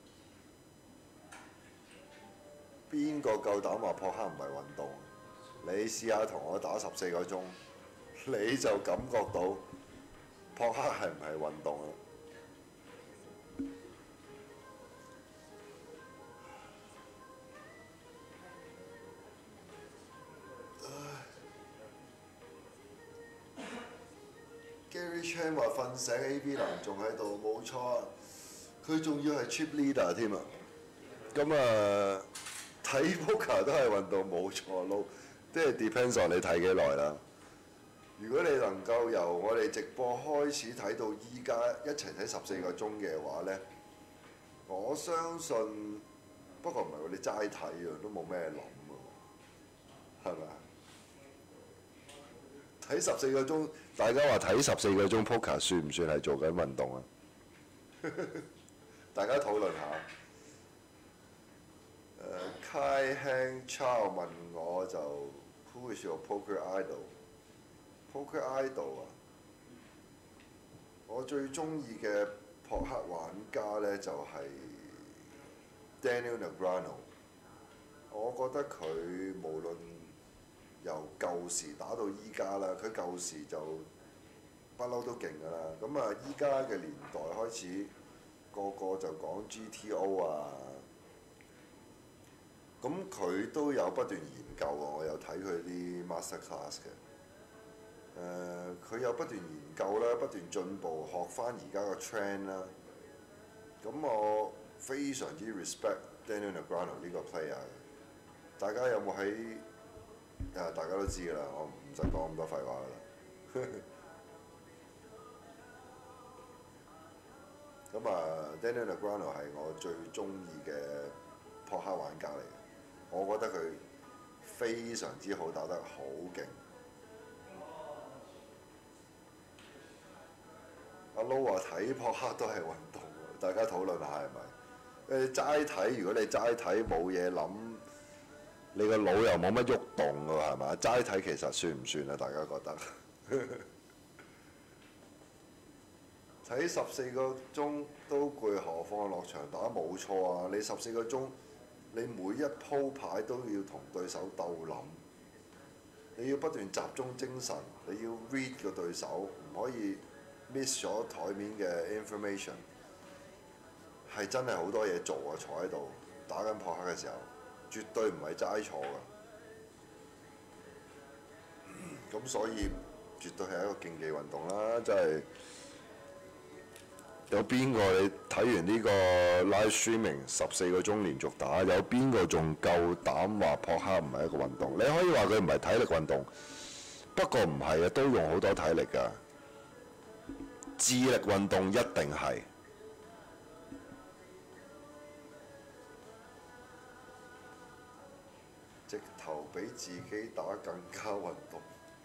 邊個夠膽話撲克唔係運動？你試下同我打十四個鐘，你就感覺到撲克係唔係運動啦。Gary Chan 話瞓醒 A B 男仲喺度，冇錯啊！佢仲要係 chip leader 添啊！咁啊，睇 poker 都係運動，冇錯咯，即係 depends on 你睇幾耐啦。如果你能夠由我哋直播開始睇到依家一齊睇十四個鐘嘅話呢，我相信不過唔係喎，你齋睇啊，都冇咩諗喎，係咪啊？睇十四個鐘，大家話睇十四個鐘 poker 算唔算係做緊運動啊？大家討論下。誒、uh, Kai Hang Chow 問我就 Who is your poker idol？Poker idol 啊，我最中意嘅撲克玩家呢就係、是、Daniel Negreanu。我覺得佢無論由舊時打到依家啦，佢舊時就不嬲都勁㗎啦。咁啊，依家嘅年代開始，個個就講 G T O 啊。咁佢都有不斷研究啊，我有睇佢啲 master class 嘅。誒、呃，佢有不斷研究啦，不斷進步，學翻而家個 trend 啦。咁我非常之 respect Daniel Negreanu 呢個 player。大家有冇喺？啊，大家都知㗎啦，我唔使講咁多廢話㗎啦。咁啊 ，Daniel Negreanu 係我最中意嘅撲克玩家嚟嘅。我覺得佢非常之好，打得好勁。阿 Low 話睇撲克都係運動，大家討論下係咪？誒齋睇，如果你齋睇冇嘢諗，你個腦又冇乜喐動㗎喎，係咪？齋睇其實算唔算啊？大家覺得？睇十四個鐘都攰，何況落場打？冇錯啊！你十四個鐘，你每一鋪牌都要同對手鬥諗，你要不斷集中精神，你要 read 個對手，唔可以 miss 咗台面嘅 information， 係真係好多嘢做啊！坐喺度打緊撲克嘅時候，絕對唔係齋坐㗎。咁、嗯、所以絕對係一個競技運動啦，真係。有邊個你睇完呢個 live streaming 十四個鐘連續打，有邊個仲夠膽話撲克唔係一個運動？你可以話佢唔係體力運動，不過唔係啊，都用好多體力㗎。智力運動一定係。直頭比自己打更加運動，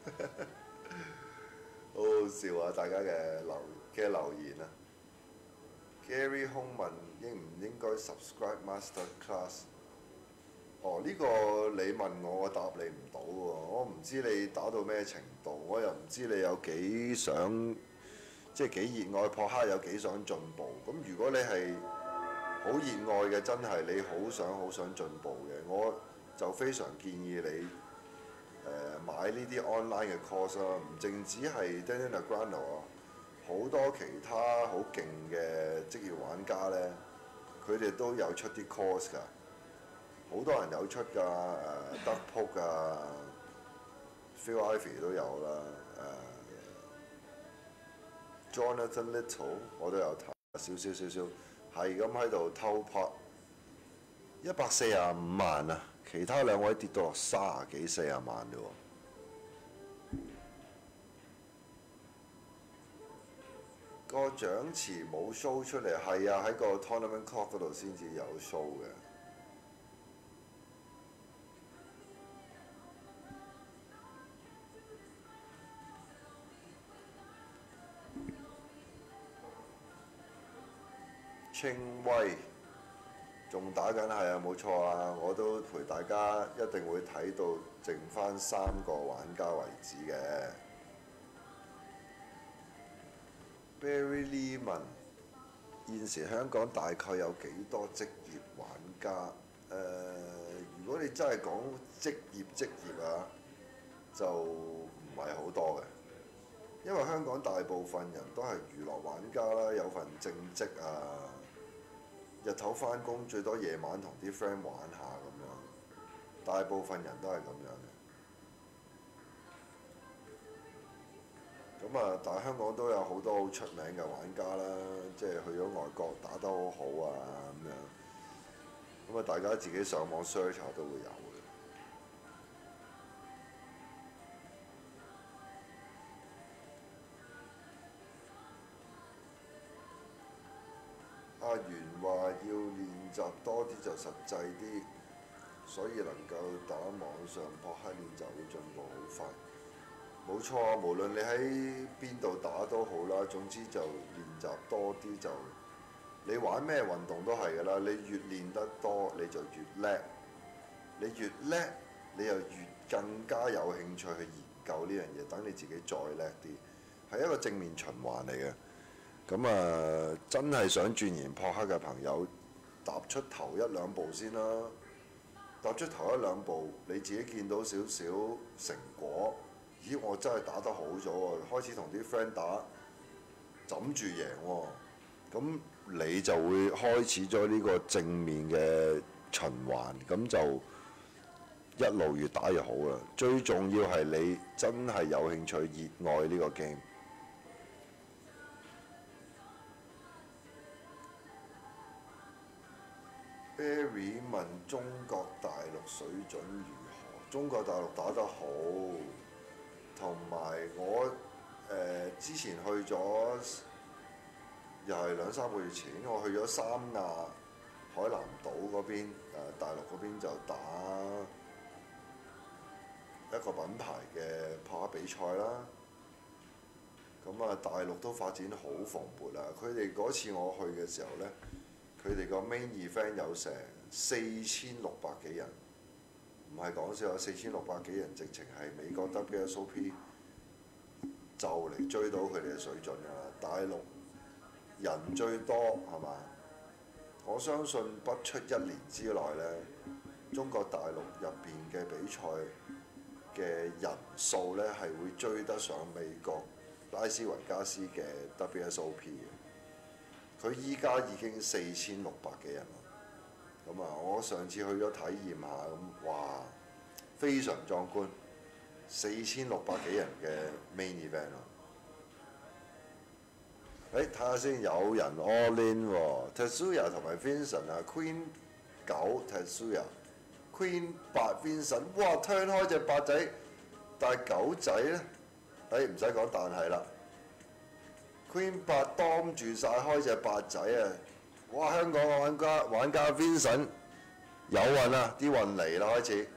好好笑啊！大家嘅留嘅留言啊！Gary 空問應唔應該 subscribe master class？ 哦，呢、這個你問我，我答你唔到喎。我唔知你打到咩程度，我又唔知你有幾想，即係幾熱愛撲克，有幾想進步。咁如果你係好熱愛嘅，真係你好想好想進步嘅，我就非常建議你誒、呃、買呢啲 online 嘅 course 啦。唔淨止係 Daniel Negreanu 啊。好多其他好勁嘅職業玩家呢，佢哋都有出啲 course 㗎，好多人有出㗎，誒 Doug Polk 啊 ，Phil Ivey 都有啦，誒、uh, Jonathan Little 我都有睇少少少少，係咁喺度偷拍，一百四十五萬啊，其他兩位跌到落三十幾四十萬啫喎。個獎池冇 show 出嚟，係啊，喺個 tournament clock 嗰度先至有 show 嘅。 清威仲打緊係啊，冇錯啊！我都陪大家一定會睇到剩翻三個玩家為止嘅。Barry Lee 問：現時香港大概有幾多職業玩家？誒、呃，如果你真係講職業職業啊，就唔係好多嘅。因為香港大部分人都係娛樂玩家啦，有份正職啊，日頭翻工最多夜晚同啲 friend 玩下咁樣，大部分人都係咁樣嘅。咁啊，但係香港都有好多好出名嘅玩家啦，即係去咗外國打得好好啊咁樣。咁啊，大家自己上網 search 下都會有。阿元話要練習多啲就實際啲，所以能夠打網上撲克練習會進步好快。冇錯，無論你喺邊度打都好啦，總之就練習多啲就，你玩咩運動都係㗎啦。你越練得多，你就越叻。你越叻，你又越更加有興趣去研究呢樣嘢，等你自己再叻啲，係一個正面循環嚟嘅。咁啊，真係想鑽研撲克嘅朋友，踏出頭一兩步先啦。踏出頭一兩步，你自己見到少少成果，咦！我真係打得好咗喎，開始同啲 friend 打，枕住贏喎。咁你就會開始咗呢個正面嘅循環，咁就一路越打越好啦。最重要係你真係有興趣、熱愛呢個 game。Barry 問中國大陸水準如何？中國大陸打得好，同埋我誒、呃、之前去咗，又係兩三個月前，我去咗三亞海南島嗰邊、呃、大陸嗰邊就打一個品牌嘅撲克比賽啦。咁啊，大陸都發展好蓬勃啊！佢哋嗰次我去嘅時候呢，佢哋個 main event 有成四千六百幾人，唔係講笑啊！四千六百幾人，直情係美國 W S O P 就嚟追到佢哋嘅水準㗎啦。大陸人最多係嘛？我相信不出一年之內呢，中國大陸入邊嘅比賽嘅人數呢，係會追得上美國拉斯維加斯嘅 W S O P 嘅。佢依家已經四千六百幾人啦。咁啊，我上次去咗體驗下，咁哇，非常壯觀，四千六百幾人嘅 main event 咯。誒，睇下先，有人 all in 喎 ，Tetsuya 同埋 Vincent 啊 ，Queen 九 Tetsuya，Queen 八 Vincent，哇 turn 開隻八仔，但係九仔咧，誒唔使講但係啦 ，Queen 八當住晒開隻八仔啊！哇！香港嘅玩家玩家 Vincent 有運啊，啲運嚟啦開始。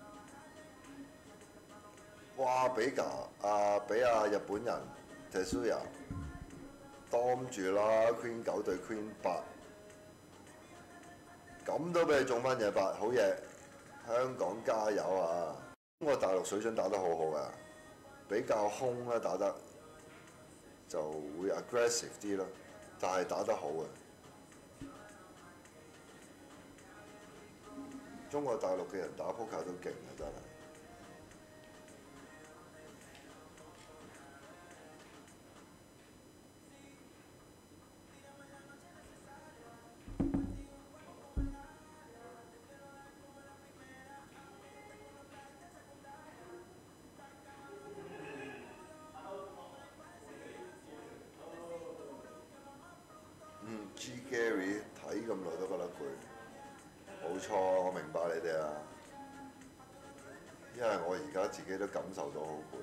哇！俾架啊，俾啊日本人 Tetsuya 當住啦 ，Queen 九對 Queen 八，咁都俾你中翻隻八，好嘢！香港加油啊！中國大陸水準打得好好噶，比較空啦打得，就會 aggressive 啲咯，但係打得好嘅。中國大陸嘅人打撲克都勁啊，真係。嗯，G Gary 睇咁耐都覺得攰。冇錯，我明白你哋啊，因為我而家自己都感受到好攰。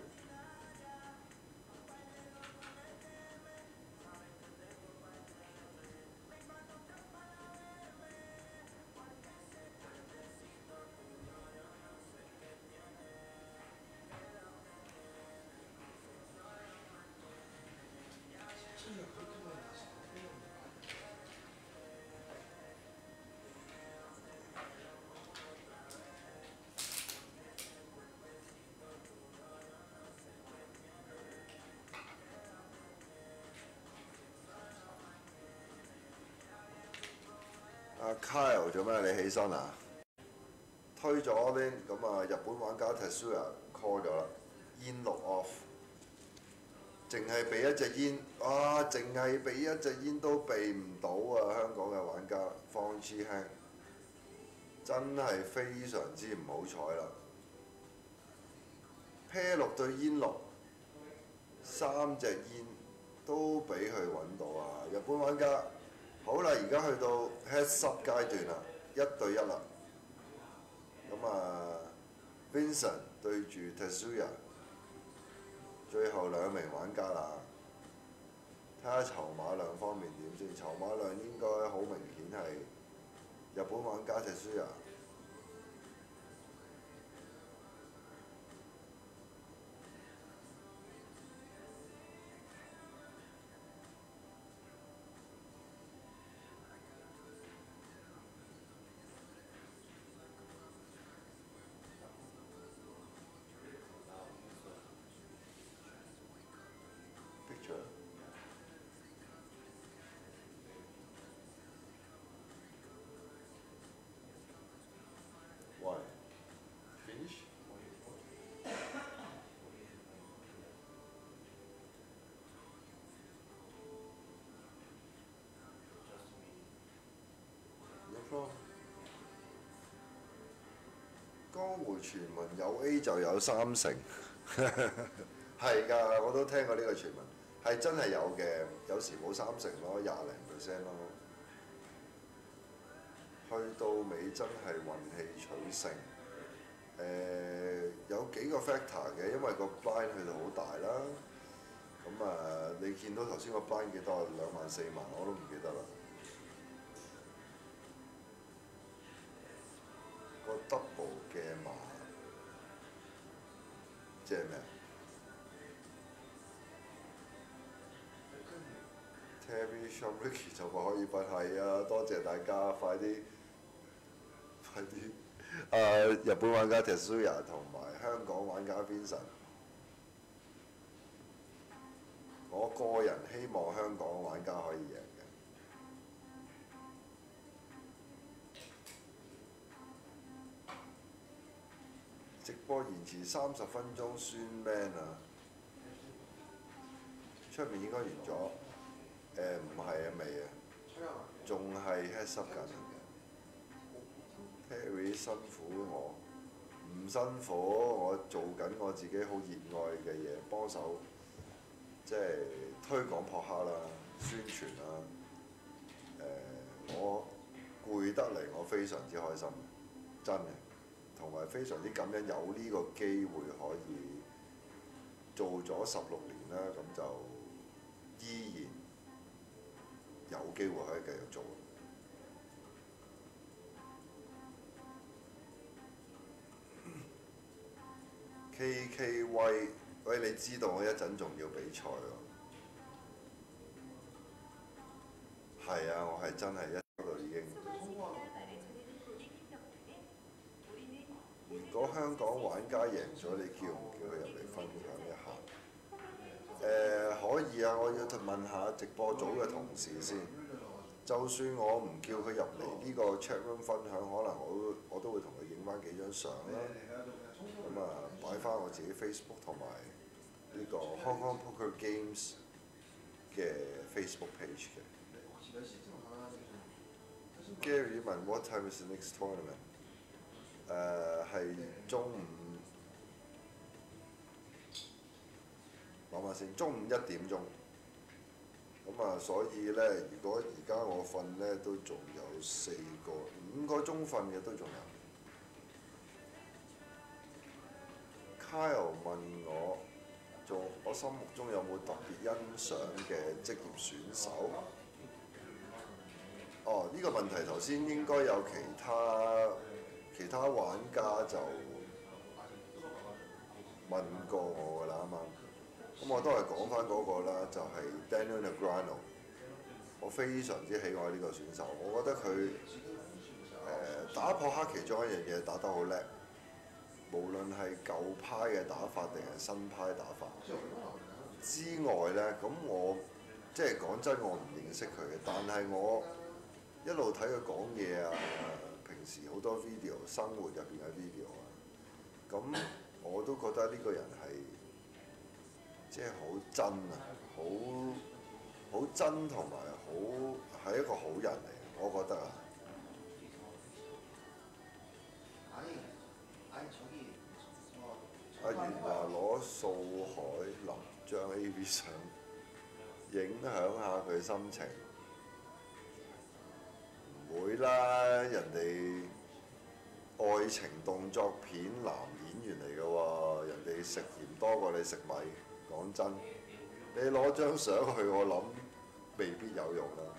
阿 Kyle 做咩？你起身啊？推咗呢咁啊，日本玩家 Tetsuya call 咗啦，煙六 off，淨係避一隻煙，哇！淨係避一隻煙都避唔到啊！香港嘅玩家方之輕真係非常之唔好彩啦。啤六對煙六，三隻煙都俾佢揾到啊！日本玩家好啦，而家去到 heads up 階段啦，一對一啦。咁啊 ，Vincent 對住 Tetsuya， 最後兩名玩家啦。睇下籌碼量方面點先，籌碼量應該好明顯係日本玩家 Tetsuya。Why? Finish? No problem. 江湖傳聞有 A 就有三成，係㗎，我都聽過呢個傳聞，係真係有嘅，有時冇三成咯，廿零 percent 咯。去到尾真係運氣取勝。誒、呃、有幾個 factor 嘅，因為個 blind 去到好大啦。咁啊，你見到頭先個 blind 幾多？兩萬四萬，我都唔記得啦。個 double 嘅碼，即係咩？Terry Sean Ricky 就話可以不係啊！多謝大家，快啲快啲！誒、uh, 日本玩家 Tetsuya 同埋香港玩家 Vincent， 我個人希望香港玩家可以贏嘅。直播延遲三十分鐘，酸 man 啊！出面應該完咗。誒唔係啊，未啊，仲係 head 濕緊。Terry 辛苦我，唔辛苦，我做緊我自己好熱愛嘅嘢，幫手即係推廣撲克啦、宣傳啦。誒、呃，我攰得嚟，我非常之開心，真嘅，同埋非常之感恩有呢個機會可以做咗十六年啦，咁就依然有機會可以繼續做。K K 威，喂，你知道我一陣仲要比賽喎？係啊，我係真係一度已經。如果香港玩家贏咗，你叫唔叫佢入嚟分享一下？誒、呃、可以啊，我要問下直播組嘅同事先。就算我唔叫佢入嚟呢個 chat room 分享，可能我我都會同佢影翻幾張相啦。咁啊，擺翻我自己 Facebook 同埋呢個 Hong Kong Poker Games 嘅 Facebook page 嘅。Gary 問 What time is the next tournament？ 誒、uh, 係中午，諗下先，中午一點鐘。咁啊，所以咧，如果而家我瞓咧，都仲有四個五個鐘瞓嘅都仲有。Kyle 問我，做我心目中有冇特別欣賞嘅職業選手？哦，呢、這個問題頭先應該有其他其他玩家就問過我㗎啦，啱啱。咁我都係講翻嗰個啦，就係、是、Daniel Negreanu， 我非常之喜愛呢個選手，我覺得佢誒、呃、打撲克其中一樣嘢打得好叻，無論係舊派嘅打法定係新派打法之外咧，咁我即係講真，我唔認識佢嘅，但係我一路睇佢講嘢啊，平時好多 video 生活入邊嘅 video 啊，咁我都覺得呢個人係即係好真啊，好好真同埋好係一個好人嚟，我覺得啊。阿源話攞素海霖張 A V 相影響下佢心情，唔會啦，人哋愛情動作片男演員嚟嘅喎，人哋食鹽多過你食米，講真，你攞張相去我諗未必有用啦。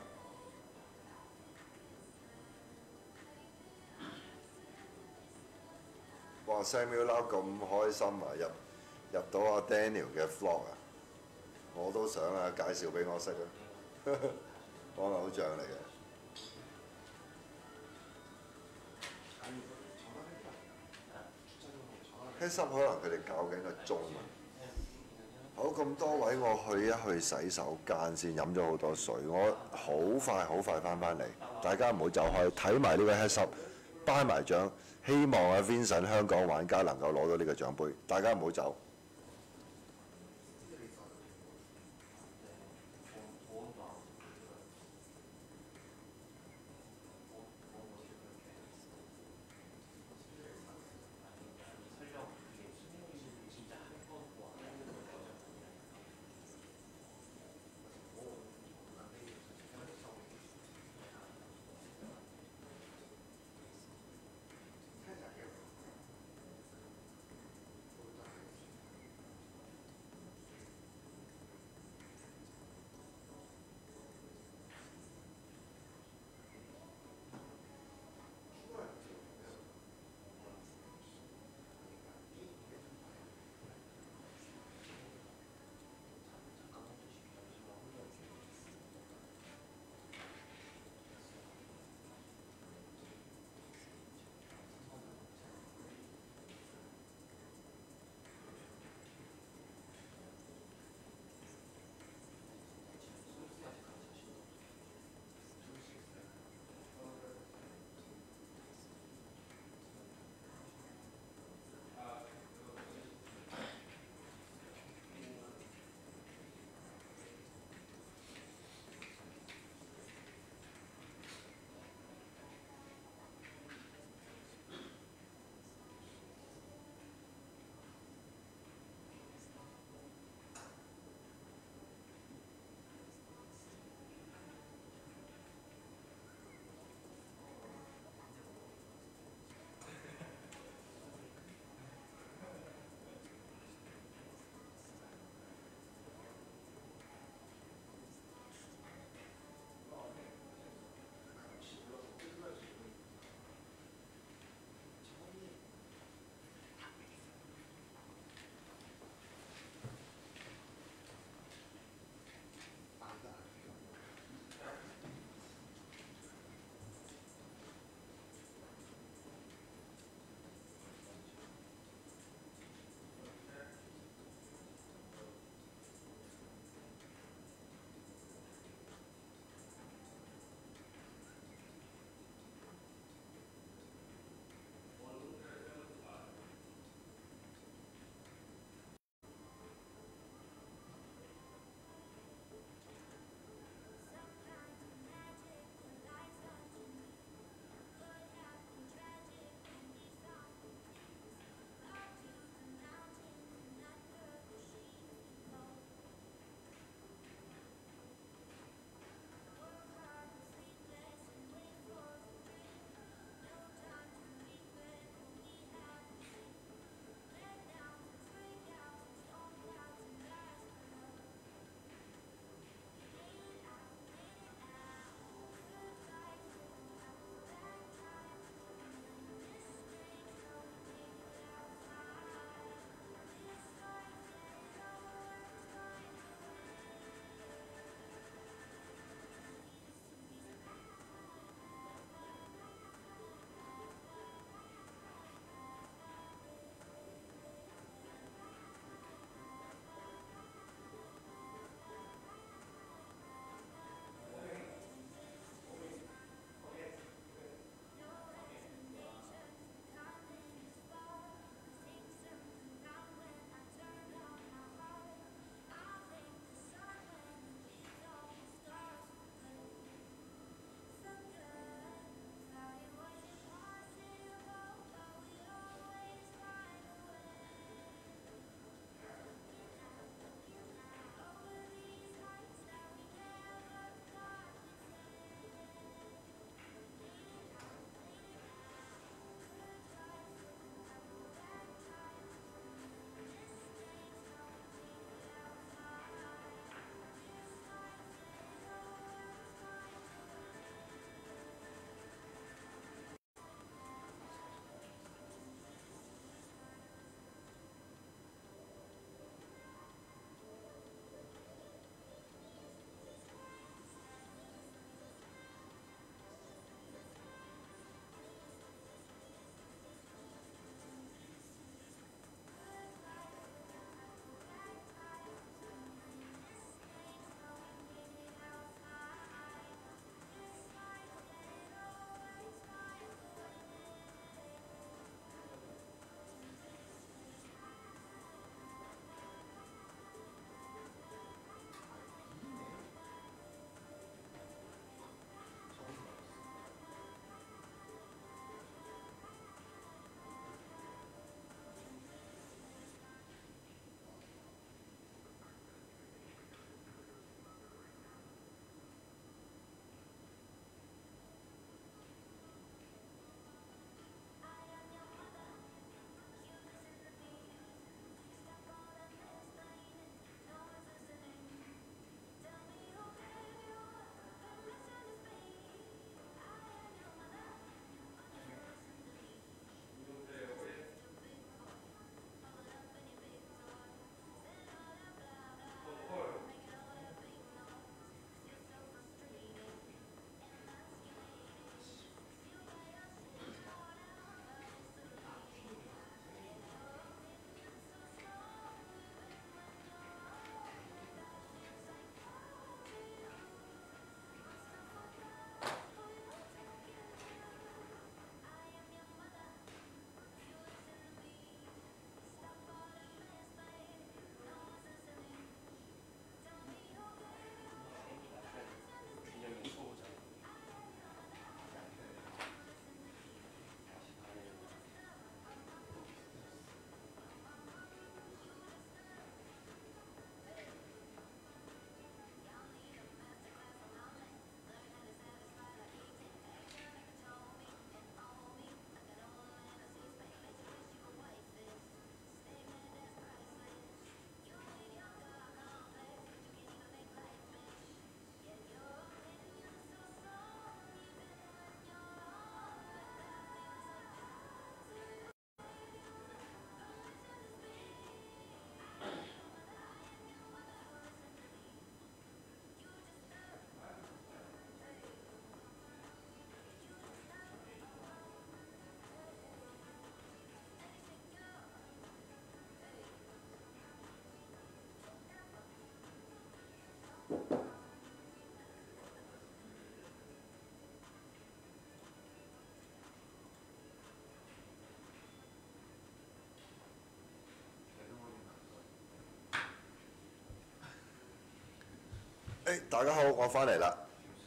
哇 Samuel Lau 咁開心啊，入入到阿 Daniel 嘅 vlog 啊，我都想啊，介紹俾我識啊，我偶像嚟嘅。黑心可能佢哋教緊個中文。好，咁多位，我去一去洗手間先，飲咗好多水，我好快好快翻返嚟，大家唔好走開，睇埋呢個黑心頒埋獎，希望阿 Vincent 香港玩家能夠攞到呢個獎杯，大家唔好走。 誒，大家好，我翻嚟啦。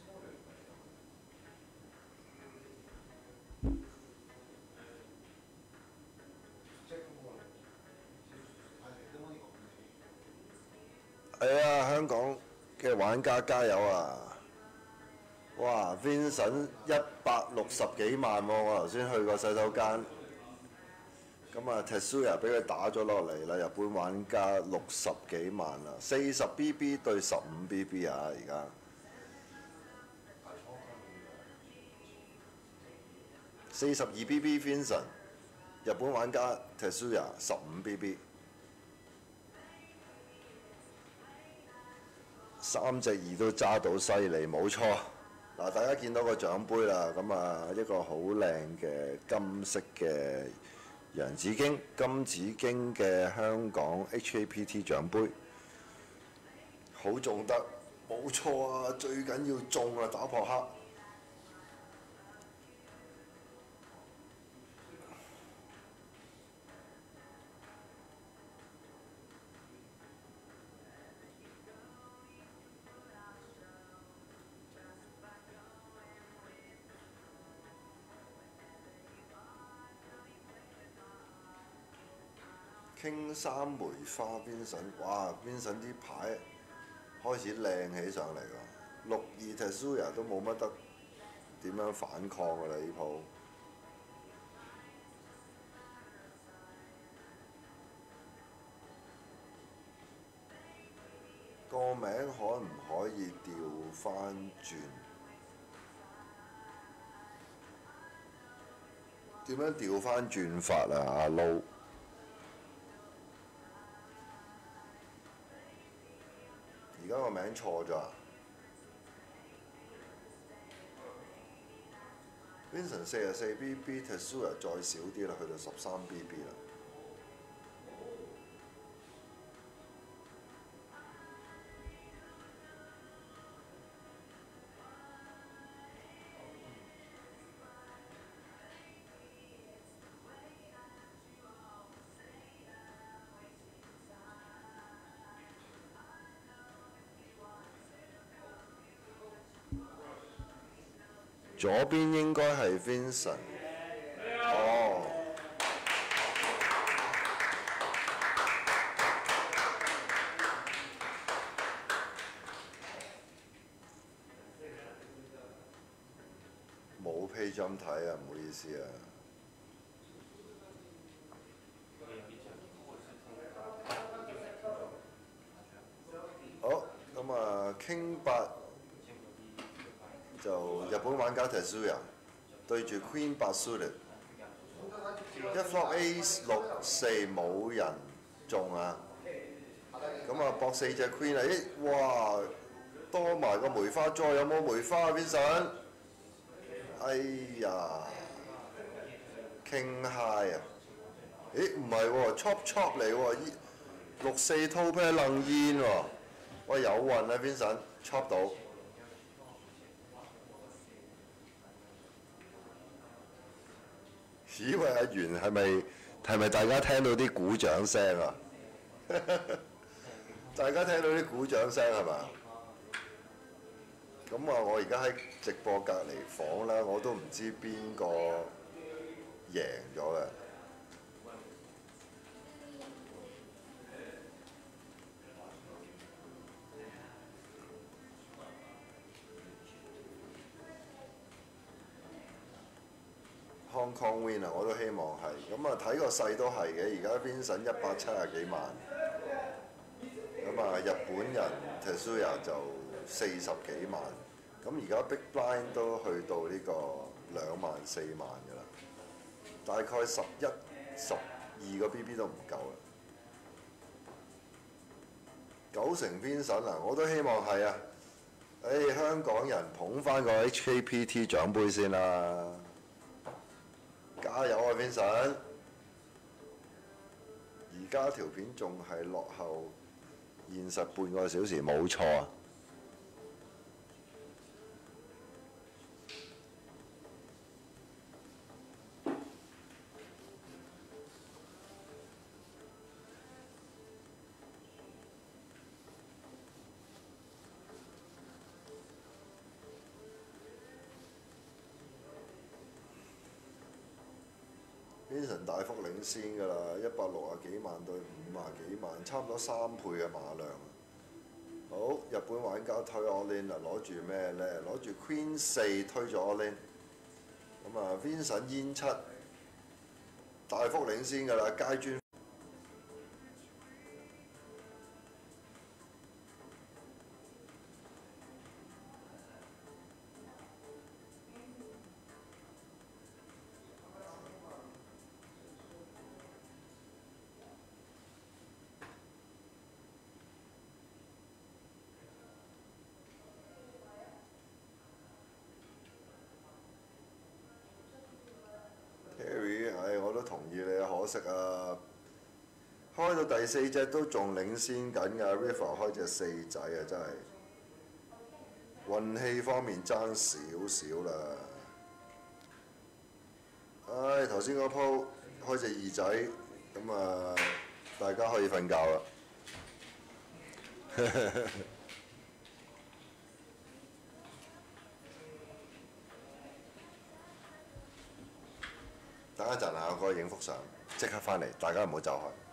係啊，香港嘅玩家加油啊！哇 ，Vincent 一百六十幾萬喎、我頭先去過洗手間。咁啊 ，Tetsuya 俾佢打咗落嚟啦，日本玩家六十幾萬啦，四十 B B 對十五 B B 啊，而家。四十二 B B Vincent， 日本玩家 Tetsuya 十五 B B。三隻二都揸到犀利，冇錯。嗱，大家見到個獎杯啦，咁啊一個好靚嘅金色嘅洋紫荊金紫荊嘅香港 H A P T 獎杯，好中得，冇錯啊！最緊要中啊，打撲克。傾三梅花 Vincent， 哇 Vincent 啲牌開始靚起上嚟喎，六二 Tetsuya 都冇乜得點樣反抗㗎啦呢鋪。個名可唔可以調翻轉？點樣調翻轉法啊？阿 Low？而家個名錯咗啊 ！Vincent 四十四 B B，Tetsuya 再少啲啦，去到十三 B B 啦。左邊應該係 Vincent。哦。冇 page 咁睇啊，唔好意思啊。好，咁啊，傾八。就日本玩家 Tetsuya 對住 Queen 八 suited， 一 flop Ace 六四冇人中啊！咁啊博四隻 Queen 啊！咦，哇，多埋個梅花再有冇梅花啊 Vincent？ 哎呀 ，King High 啊！咦，唔係喎 ，chop chop 嚟喎，六四 top pair 楞煙喎，喂有運啊 Vincent chop 到。咦喂，阿源係咪係咪大家聽到啲鼓掌聲啊？大家聽到啲鼓掌聲係嘛？咁啊，我而家喺直播隔離房啦，我都唔知邊個贏咗嘅。Hong Kong win 啊！我都希望係，咁啊睇個勢都係嘅。而家 Vincent 一百七十幾萬，咁啊日本人 Tetsuya 就四十幾萬，咁而家 Big Blind 都去到呢個兩萬四萬㗎啦，大概十一、十二個 B B 都唔夠啦。九成 Vincent 啊，我都希望係啊！誒、哎，香港人捧翻個 H K P T 獎杯先啦！加油啊 Vincent！ 而家條片仲係落後現實半個小時，冇錯啊！ Vincent 大幅領先㗎啦，一百六啊幾萬對五啊幾萬，差唔多三倍嘅馬量。好，日本玩家推 all in 啊，攞住咩呢？攞住 Queen 四推咗 all in。咁啊 Vincent 煙七大幅領先㗎啦，階磚。Harry， 唉，我都同意你啊，可惜啊，開到第四隻都仲領先緊㗎 ，River 開隻四仔啊，真係運氣方面爭少少啦。唉，頭先嗰鋪開隻二仔，咁啊，大家可以瞓覺啦。等一陣啊，我過去影幅相，即刻翻嚟，大家唔好走開。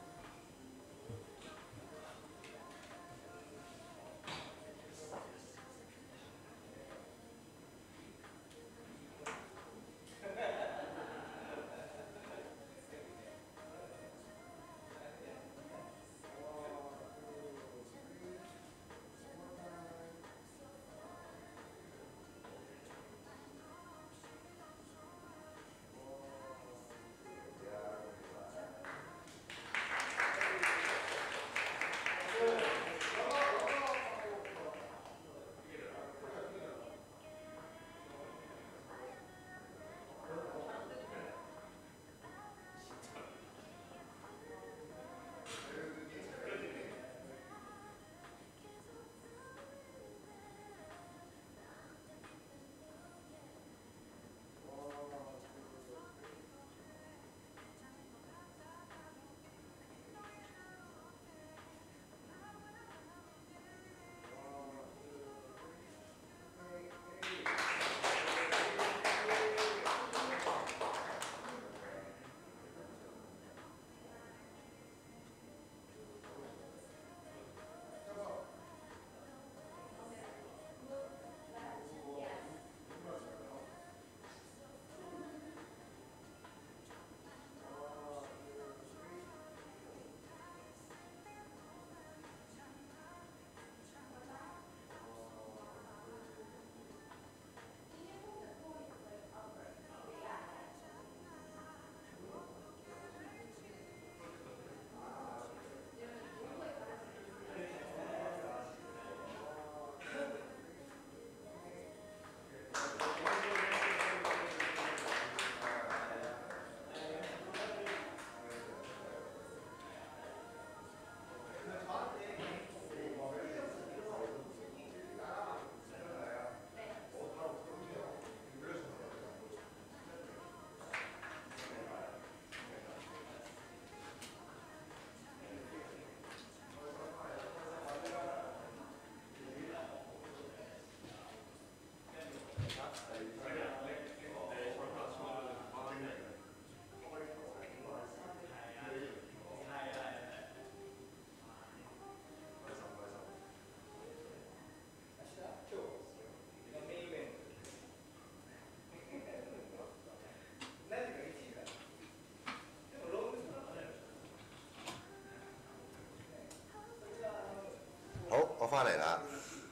好，我翻嚟啦。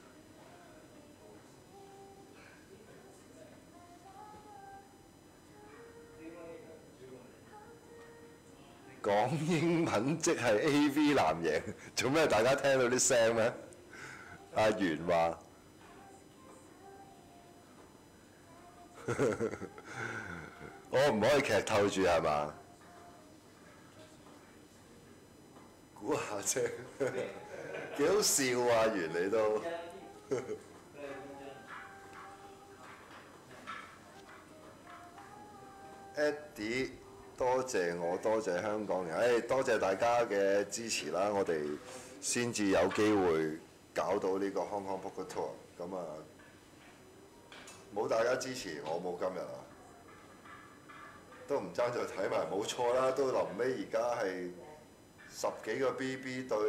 講英文即係 A V 男贏，做咩大家聽到啲聲咩？阿元話：我唔可以劇透住係嘛？估下啫，幾好笑啊！元你都。Eddie， 多謝我，多謝香港人，誒、哎、多謝大家嘅支持啦，我哋先至有機會搞到呢個 Hong Kong Poker Tour，咁啊冇大家支持，我冇今日啊！ 都唔爭在睇埋，冇錯啦，都臨尾而家係十幾個 B B 對，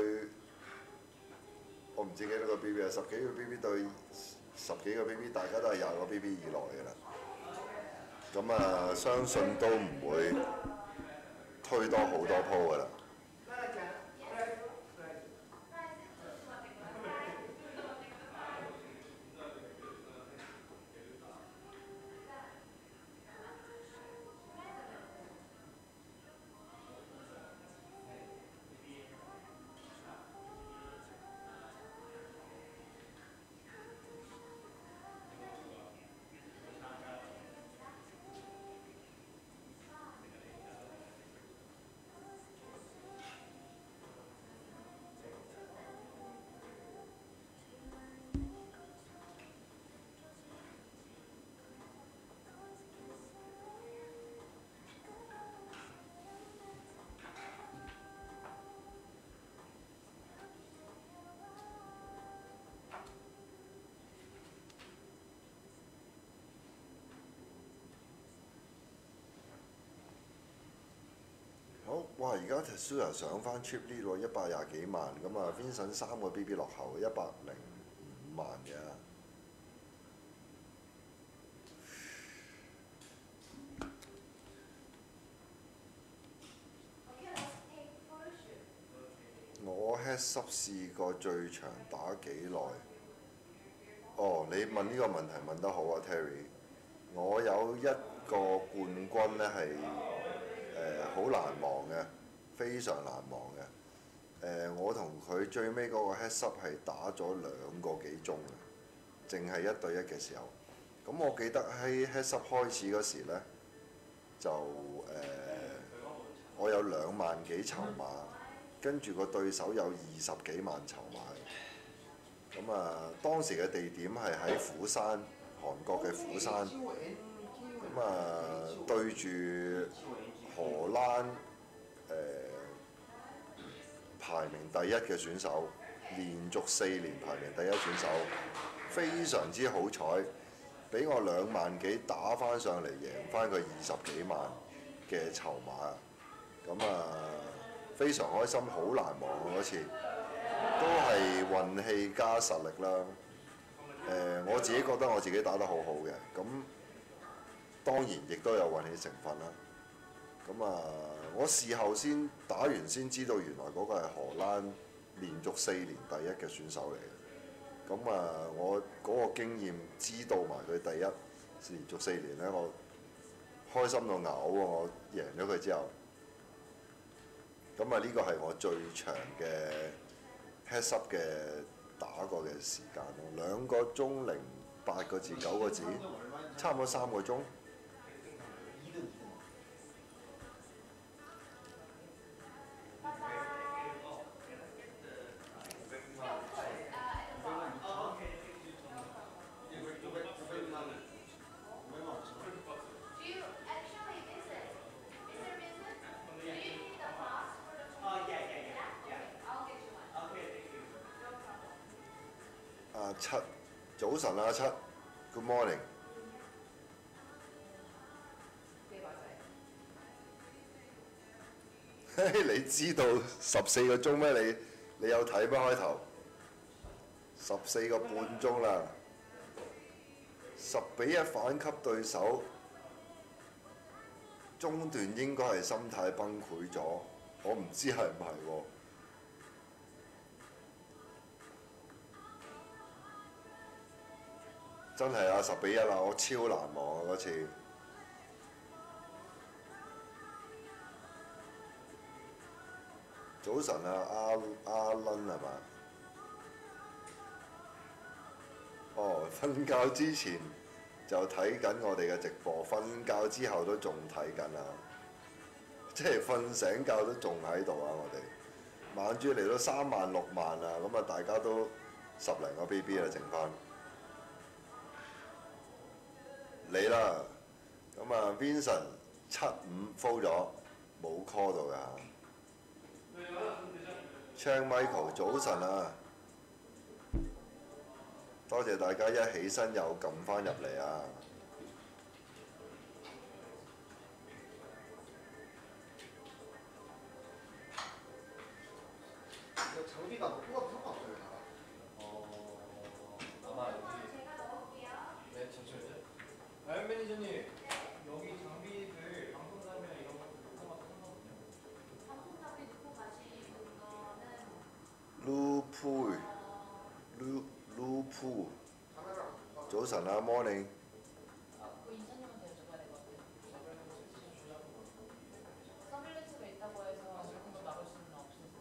我唔知幾多個 B B 啊，十幾個 B B 對十幾個 B B， 大家都係廿個 B B 以內嘅啦。咁啊，相信都唔會推多好多鋪㗎啦。好，哇！而家 Tesla 上翻 cheap 呢度一百廿幾萬，咁啊 Vincent 三個 B B 落後一百零五萬嘅。我 heads up 試過最長打幾耐？哦，你問呢個問題問得好啊 ，Terry。我有一個冠軍呢係誒好難忘嘅，非常難忘嘅。誒、呃，我同佢最尾嗰個 heads up 係打咗兩個幾鐘嘅，淨係一對一嘅時候。咁我記得喺 heads up 開始嗰時呢，就誒、呃、我有兩萬幾籌碼，跟住個對手有二十幾萬籌碼。咁啊，當時嘅地點係喺釜山，韓國嘅釜山。咁啊，對住荷蘭誒、呃、排名第一嘅選手，連續四年排名第一選手，非常之好彩，俾我兩萬幾打翻上嚟，贏翻佢二十幾萬嘅籌碼。咁啊，非常開心，好難忘啊嗰次。都係運氣加實力啦。誒、呃，我自己覺得我自己打得好好嘅，咁當然亦都有運氣成分啦。咁啊，我事後先打完先知道，原來嗰個係荷蘭連續四年第一嘅選手嚟嘅。咁啊，我嗰個經驗知道埋佢第一連續四年呢，我開心到嘔啊！我贏咗佢之後，咁啊，呢個係我最長嘅heads up 嘅打過嘅時間咯，兩個鐘零八個字九個字，差唔多三個鐘。阿七，早晨啊，阿七 ，Good morning。你知道十四個鐘咩？你你有睇咩開頭？十四個半鐘啦，十比一反給對手，中段應該係心態崩潰咗，我唔知係唔係喎。真係啊，十比一啦，我超難忘啊嗰次。早晨啊，阿阿倫係嘛？哦，瞓覺之前就睇緊我哋嘅直播，瞓覺之後都仲睇緊啊！即係瞓醒覺都仲喺度啊！我哋晚珠嚟到三萬六萬啊，咁啊大家都十零個 B B 啦，剩翻。你啦，咁啊 Vincent 七五 full 咗，冇 call 到㗎。Chang Michael 早晨啊，多謝大家一起身又撳翻入嚟啊！ 매니저님, 여기 장비들 방송사면 이런 것도 놓고 가서 상관없냐? 방송장비 놓고 가시는 거는 루프 루 루프 早晨啊，morning。 그 인사님한테 여쭤봐야 될 것 같아요. 서빌런스가 있다고 해서 모든 걸 막을 수는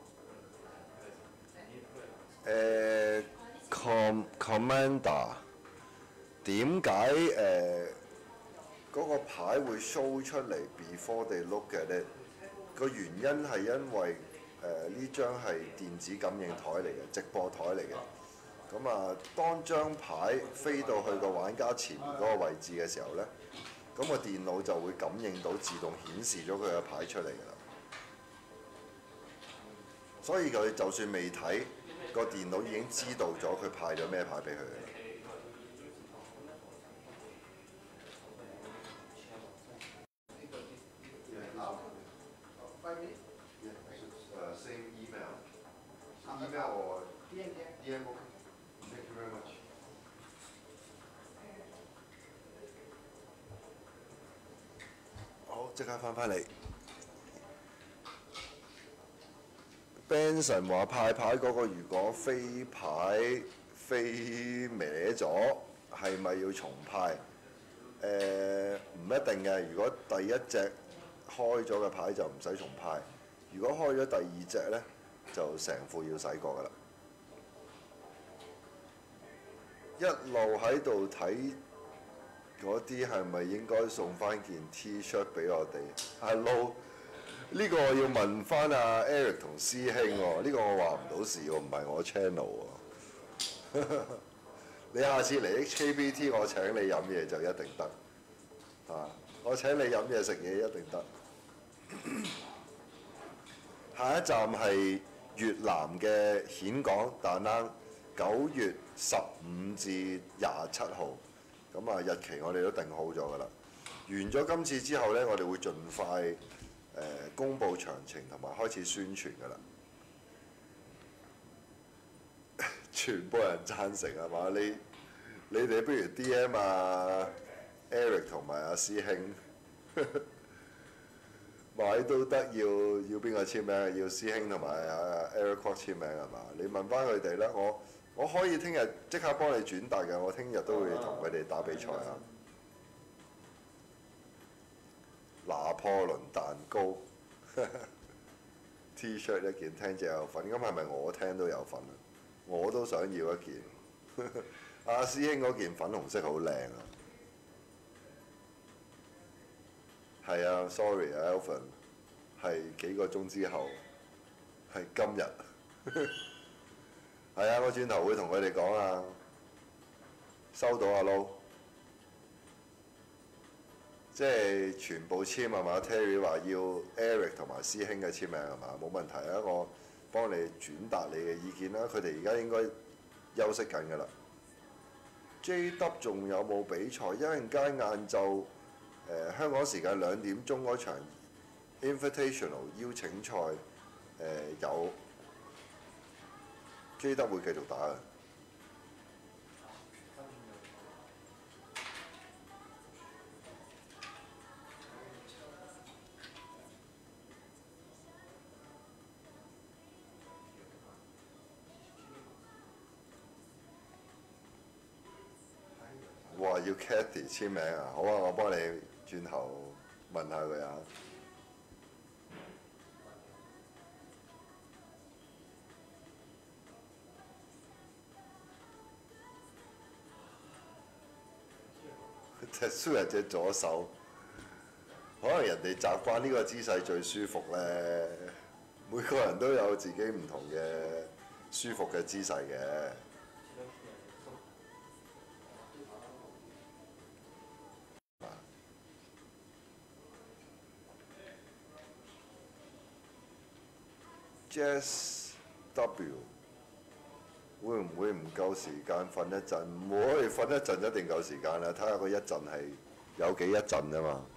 없어서. 誒 com commander 點解誒嗰個牌會 show 出嚟 before they look at it？個原因係因為誒呢張係電子感應台嚟嘅，直播台嚟嘅。咁啊，當張牌飛到去個玩家前面嗰個位置嘅時候呢，咁個電腦就會感應到，自動顯示咗佢嘅牌出嚟㗎啦。所以佢就算未睇，個電腦已經知道咗佢派咗咩牌俾佢㗎啦。Uh, same email. Email or D M? D M, okay. Thank you very much. 好，即刻翻返嚟。Benson 話派牌嗰個如果飛牌飛歪咗，係咪要重派？誒唔一定嘅。如果第一隻開咗嘅牌就唔使重派。如果開咗第二隻呢，就成副要洗過㗎啦。一路喺度睇嗰啲係咪應該送翻件 T-shirt 俾我哋？阿 Low， 呢個我要問翻阿 Eric 同師兄喎，呢個我話唔到事喎，唔係我 channel 喎。你下次嚟 H K B T， 我請你飲嘢就一定得。啊，我請你飲嘢食嘢一定得。下一站係越南嘅峴港大冷，九月十五至廿七號。咁啊日期我哋都定好咗㗎啦。完咗今次之後呢，我哋會盡快誒、呃、公佈詳情同埋開始宣傳㗎啦。全部人贊成係嘛？你你哋不如 D M 啊 Eric 同埋阿師兄。買都得，要要邊個簽名？要師兄同埋阿 Eric Kwok 簽名係嘛？你問翻佢哋啦，我我可以聽日即刻幫你轉達嘅，我聽日都會同佢哋打比賽啊！拿破崙蛋糕，T-shirt 一件，聽者有份，咁係咪我聽都有份啊？我都想要一件。阿師兄嗰件粉紅色好靚啊！係啊 ，sorry 啊 ，Alvin， 係幾個鐘之後，係今日。係啊，我轉頭會同佢哋講啊，收到啊撈，即係全部簽係嘛 ？Terry 話要 Eric 同埋師兄嘅簽名係嘛？冇問題啊，我幫你轉達你嘅意見啦。佢哋而家應該休息緊㗎啦。J W 仲有冇比賽？一陣間晏晝。誒、呃、香港時間兩點鐘嗰場 Invitational 邀請賽，誒、呃、有 J W 會繼續打嘅。哇！要 Cathy 簽名啊！好啊，我幫你轉頭問下佢啊。隻輸人隻左手，可能人哋習慣呢個姿勢最舒服咧。每個人都有自己唔同嘅舒服嘅姿勢嘅。Jazz W 會唔會唔夠時間瞓一陣？唔會，瞓一陣一定夠時間啦。睇下佢一陣係有幾一陣啊嘛。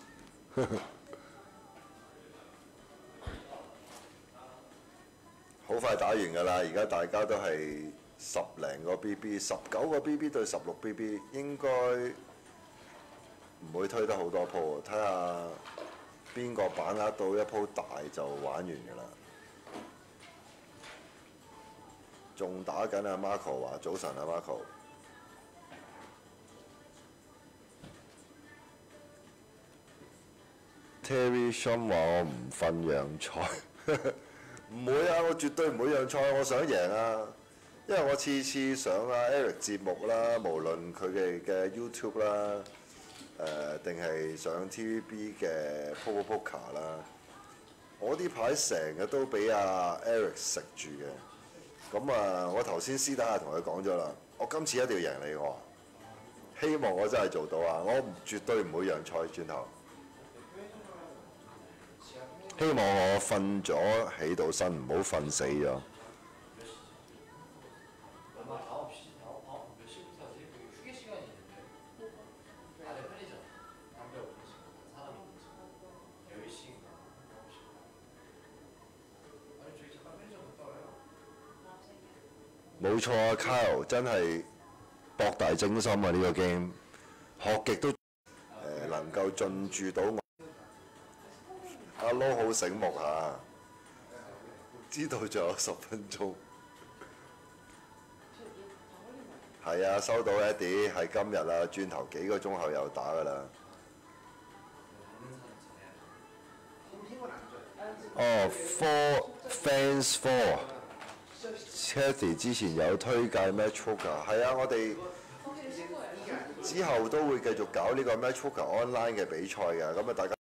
好快打完㗎啦！而家大家都係十零個 B B， 十九個 B B 對十六 B B， 應該唔會推得好多鋪，睇下邊個把握到一鋪大就玩完㗎啦。仲打緊啊 Marco 話早晨啊 Marco。Terry Shum 話我唔瞓讓菜，唔會啊！我絕對唔會讓菜，我想贏啊！因為我次次上啊 Eric 節目啦，無論佢哋嘅 YouTube 啦，誒定係上 T V B 嘅 Poker Poker 啦，我啲牌成日都俾阿 Eric 食住嘅。咁啊，我頭先私底下同佢講咗啦，我今次一定要贏你我，希望我真係做到啊！我絕對唔會讓菜轉頭。希望我瞓咗起到身，唔好瞓死咗。 아마 아홉 시, 아홉, 아홉 몇 시부터 하지? 거기 휴게 시간이 있는데. 안에 편의점. 담배 없는 시간. 사람이 있는 시간. 열 시인가? 아홉 시인가? 아니 저기 잠깐 편의점 갔다 와요. 冇錯啊 ，Kyle 真係博大精深啊！呢、個 game 學極都誒、呃、能夠進駐到我。阿 Lo 好醒目嚇，知道仲有十分鐘。係啊，收到 Eddie 係今日啦，轉頭幾個鐘後又打㗎啦。哦 ，Four Fans Four。 Cathy 之前有推介 Match Poker， 係啊，我哋之後都會繼續搞呢個 Match Poker online 嘅比賽嘅，咁啊大家。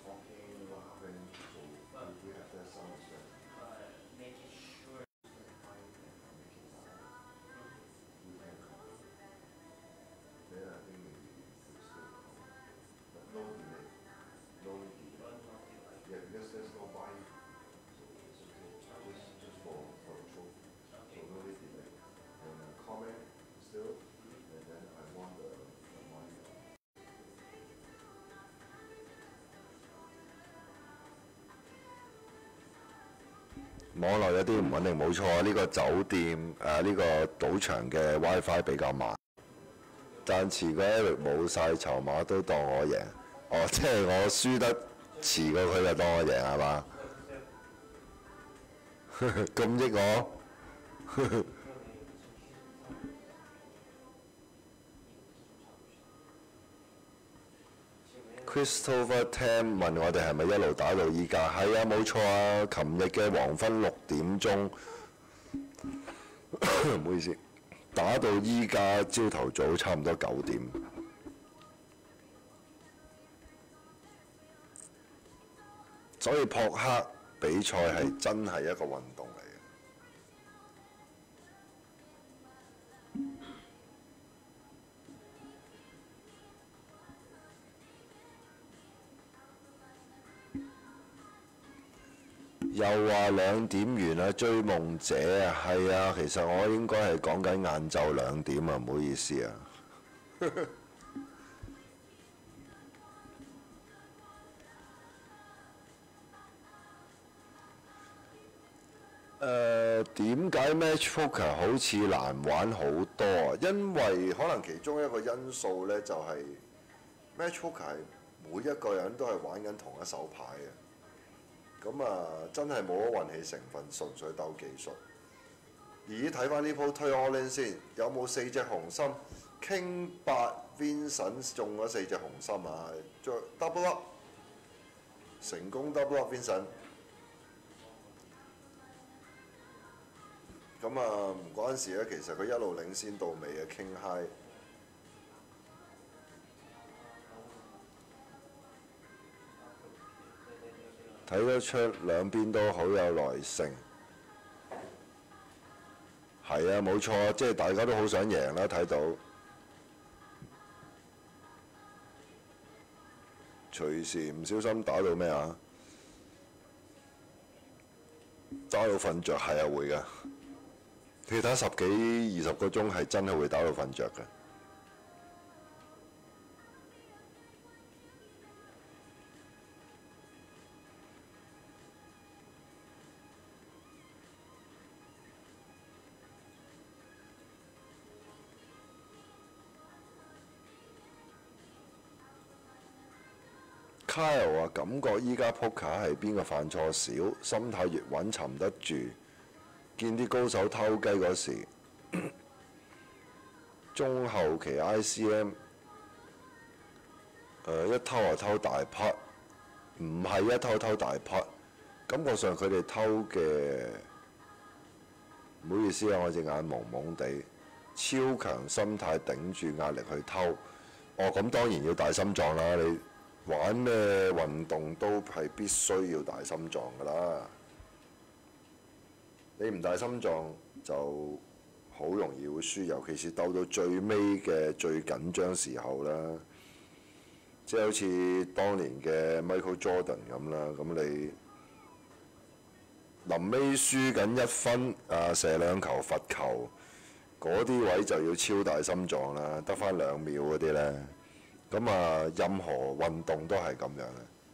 網絡有啲唔穩定，冇錯。呢、個酒店誒呢、呃呢個賭場嘅 WiFi 比較慢。暫時個 Eric 冇晒籌碼都當我贏，哦，即係我輸得遲過佢就當我贏係嘛？咁益我？Christopher Tam 問我哋係咪一路打到依家？係啊，冇錯啊！琴日嘅黃昏六點鐘，唔好意思，打到依家朝頭早差唔多九點。所以撲克比賽係真係一個運動嚟嘅。又話兩點完啦，追夢者啊，係啊，其實我應該係講緊晏晝兩點啊，唔好意思啊。誒點解 Match Poker 好似難玩好多啊？因為可能其中一個因素呢，就係 Match Poker 係每一個人都係玩緊同一手牌嘅。咁啊，真係冇咗運氣成分，純粹鬥技術。咦，睇翻呢鋪推 all in 先，有冇四隻紅心？King 八 Vincent 中咗四隻紅心啊！再 double up， 成功 double up Vincent。咁啊，唔關事咧，其實佢一路領先到尾嘅 King high。睇得出兩邊都好有耐性。係啊，冇錯，即係大家都好想贏啦，睇到。隨時唔小心打到咩啊？打到瞓着係啊，會㗎。你打十幾二十個鐘係真係會打到瞓着嘅。 Kyle 啊，感覺依家撲克係邊個犯錯少，心態越穩沉得住。見啲高手偷雞嗰時，中後期 I C M 誒、呃、一偷就偷大匹，唔係一偷偷大匹，感覺上佢哋偷嘅，唔好意思啊，我隻眼蒙蒙地，超強心態頂住壓力去偷。哦，咁當然要大心臟啦！你玩咩運動都係必須要大心臟㗎啦。你唔大心臟就好容易會輸，尤其是鬥到最尾嘅最緊張時候啦。即係好似當年嘅 Michael Jordan 咁啦，咁你臨尾輸緊一分啊，射兩球罰球，嗰啲位就要超大心臟啦，得返兩秒嗰啲呢。咁啊，任何運動都係咁樣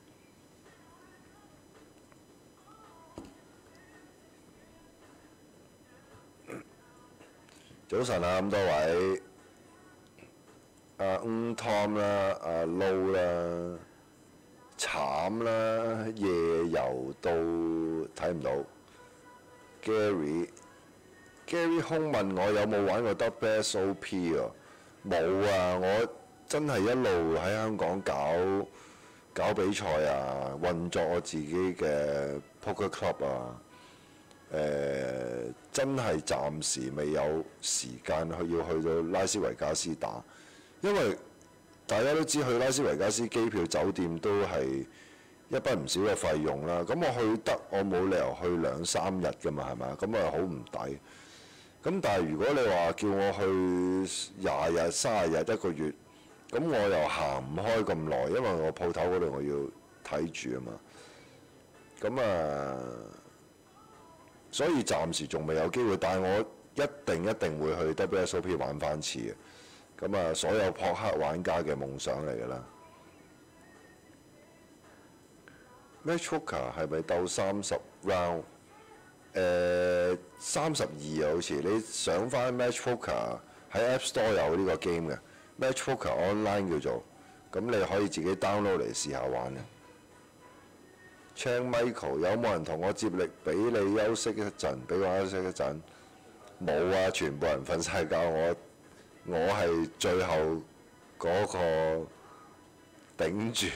嘅。早晨啊，咁多位，阿、啊、嗯 Tom 啦，阿 Low 啦，慘啦，夜遊到睇唔到。Gary，Gary 空問我有冇玩過 W S O P 啊？冇啊，我真係一路喺香港搞搞比賽啊，運作我自己嘅 Poker Club 啊。誒、呃，真係暫時未有時間去要去到拉斯維加斯打，因為大家都知去拉斯維加斯機票酒店都係一筆唔少嘅費用啦。咁我去得，我冇理由去兩三日㗎嘛，係咪？咁啊好唔抵。咁但係如果你話叫我去廿日、三十日一個月，咁我又行唔開咁耐，因為我鋪頭嗰度我要睇住啊嘛。咁啊〜所以暫時仲未有機會，但係我一定一定會去 W S O P 玩翻次嘅。咁啊，所有撲克玩家嘅夢想嚟㗎啦。Match Poker 係咪鬥三十 round？誒，三十二啊，好似你上翻 Match Poker 喺 App Store 有呢個 game 嘅 Match Poker Online 叫做，咁你可以自己 download 嚟試下玩嘅。Chang Michael 有冇人同我接力？俾你休息一陣，俾我休息一陣。冇啊，全部人瞓晒覺，我我係最後嗰個頂住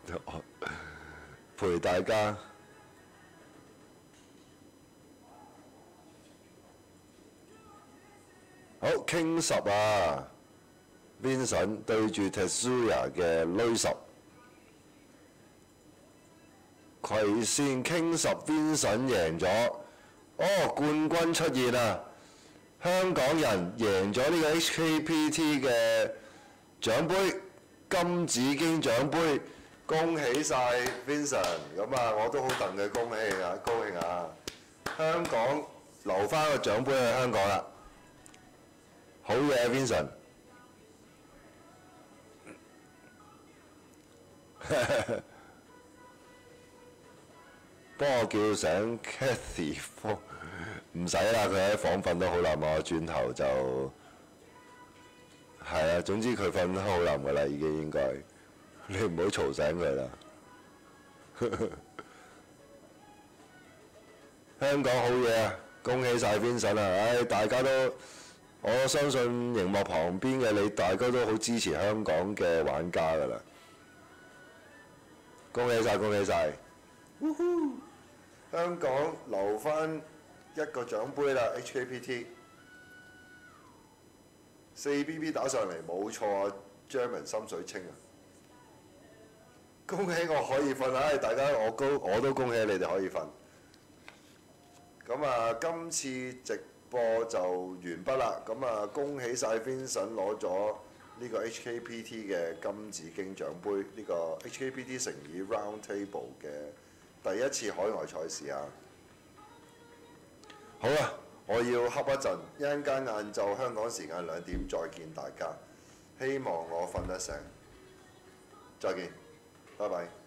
陪大家。好傾十啊 ，Vincent 對住 Tetsuya 嘅女十。葵線傾十 Vincent 贏咗，哦冠軍出現啦！香港人贏咗呢個 H K P T 嘅獎杯，金紫荊獎杯，恭喜晒 Vincent！咁啊，我都好戥佢恭喜啊，高興啊！香港留翻個獎杯去香港啦，好嘢 Vincent！幫我叫醒 Cathy 科，唔使啦，佢喺房瞓得好冧啊！轉頭就係啊，總之佢瞓得好冧噶啦，已經應該，你唔好嘈醒佢啦。香港好嘢啊！恭喜晒 Vincent 啊！唉，大家都我相信熒幕旁邊嘅你，大家都好支持香港嘅玩家噶啦。恭喜晒，恭喜晒！香港留翻一個獎杯啦 ，H K P T 四 B B 打上嚟冇錯啊 ，Jeremy 心水清啊！恭喜我可以瞓，唉！大家我高我都恭喜你哋可以瞓。咁啊，今次直播就完畢啦。咁啊，恭喜晒 Vincent 攞咗呢個 H K P T 嘅金紫荊獎杯，呢、這個 H K P T 乘以 Round Table 嘅第一次海外賽事啊！好啦，我要瞌一陣，一陣間晏晝香港時間兩點再見大家。希望我瞓得醒，再見，拜拜。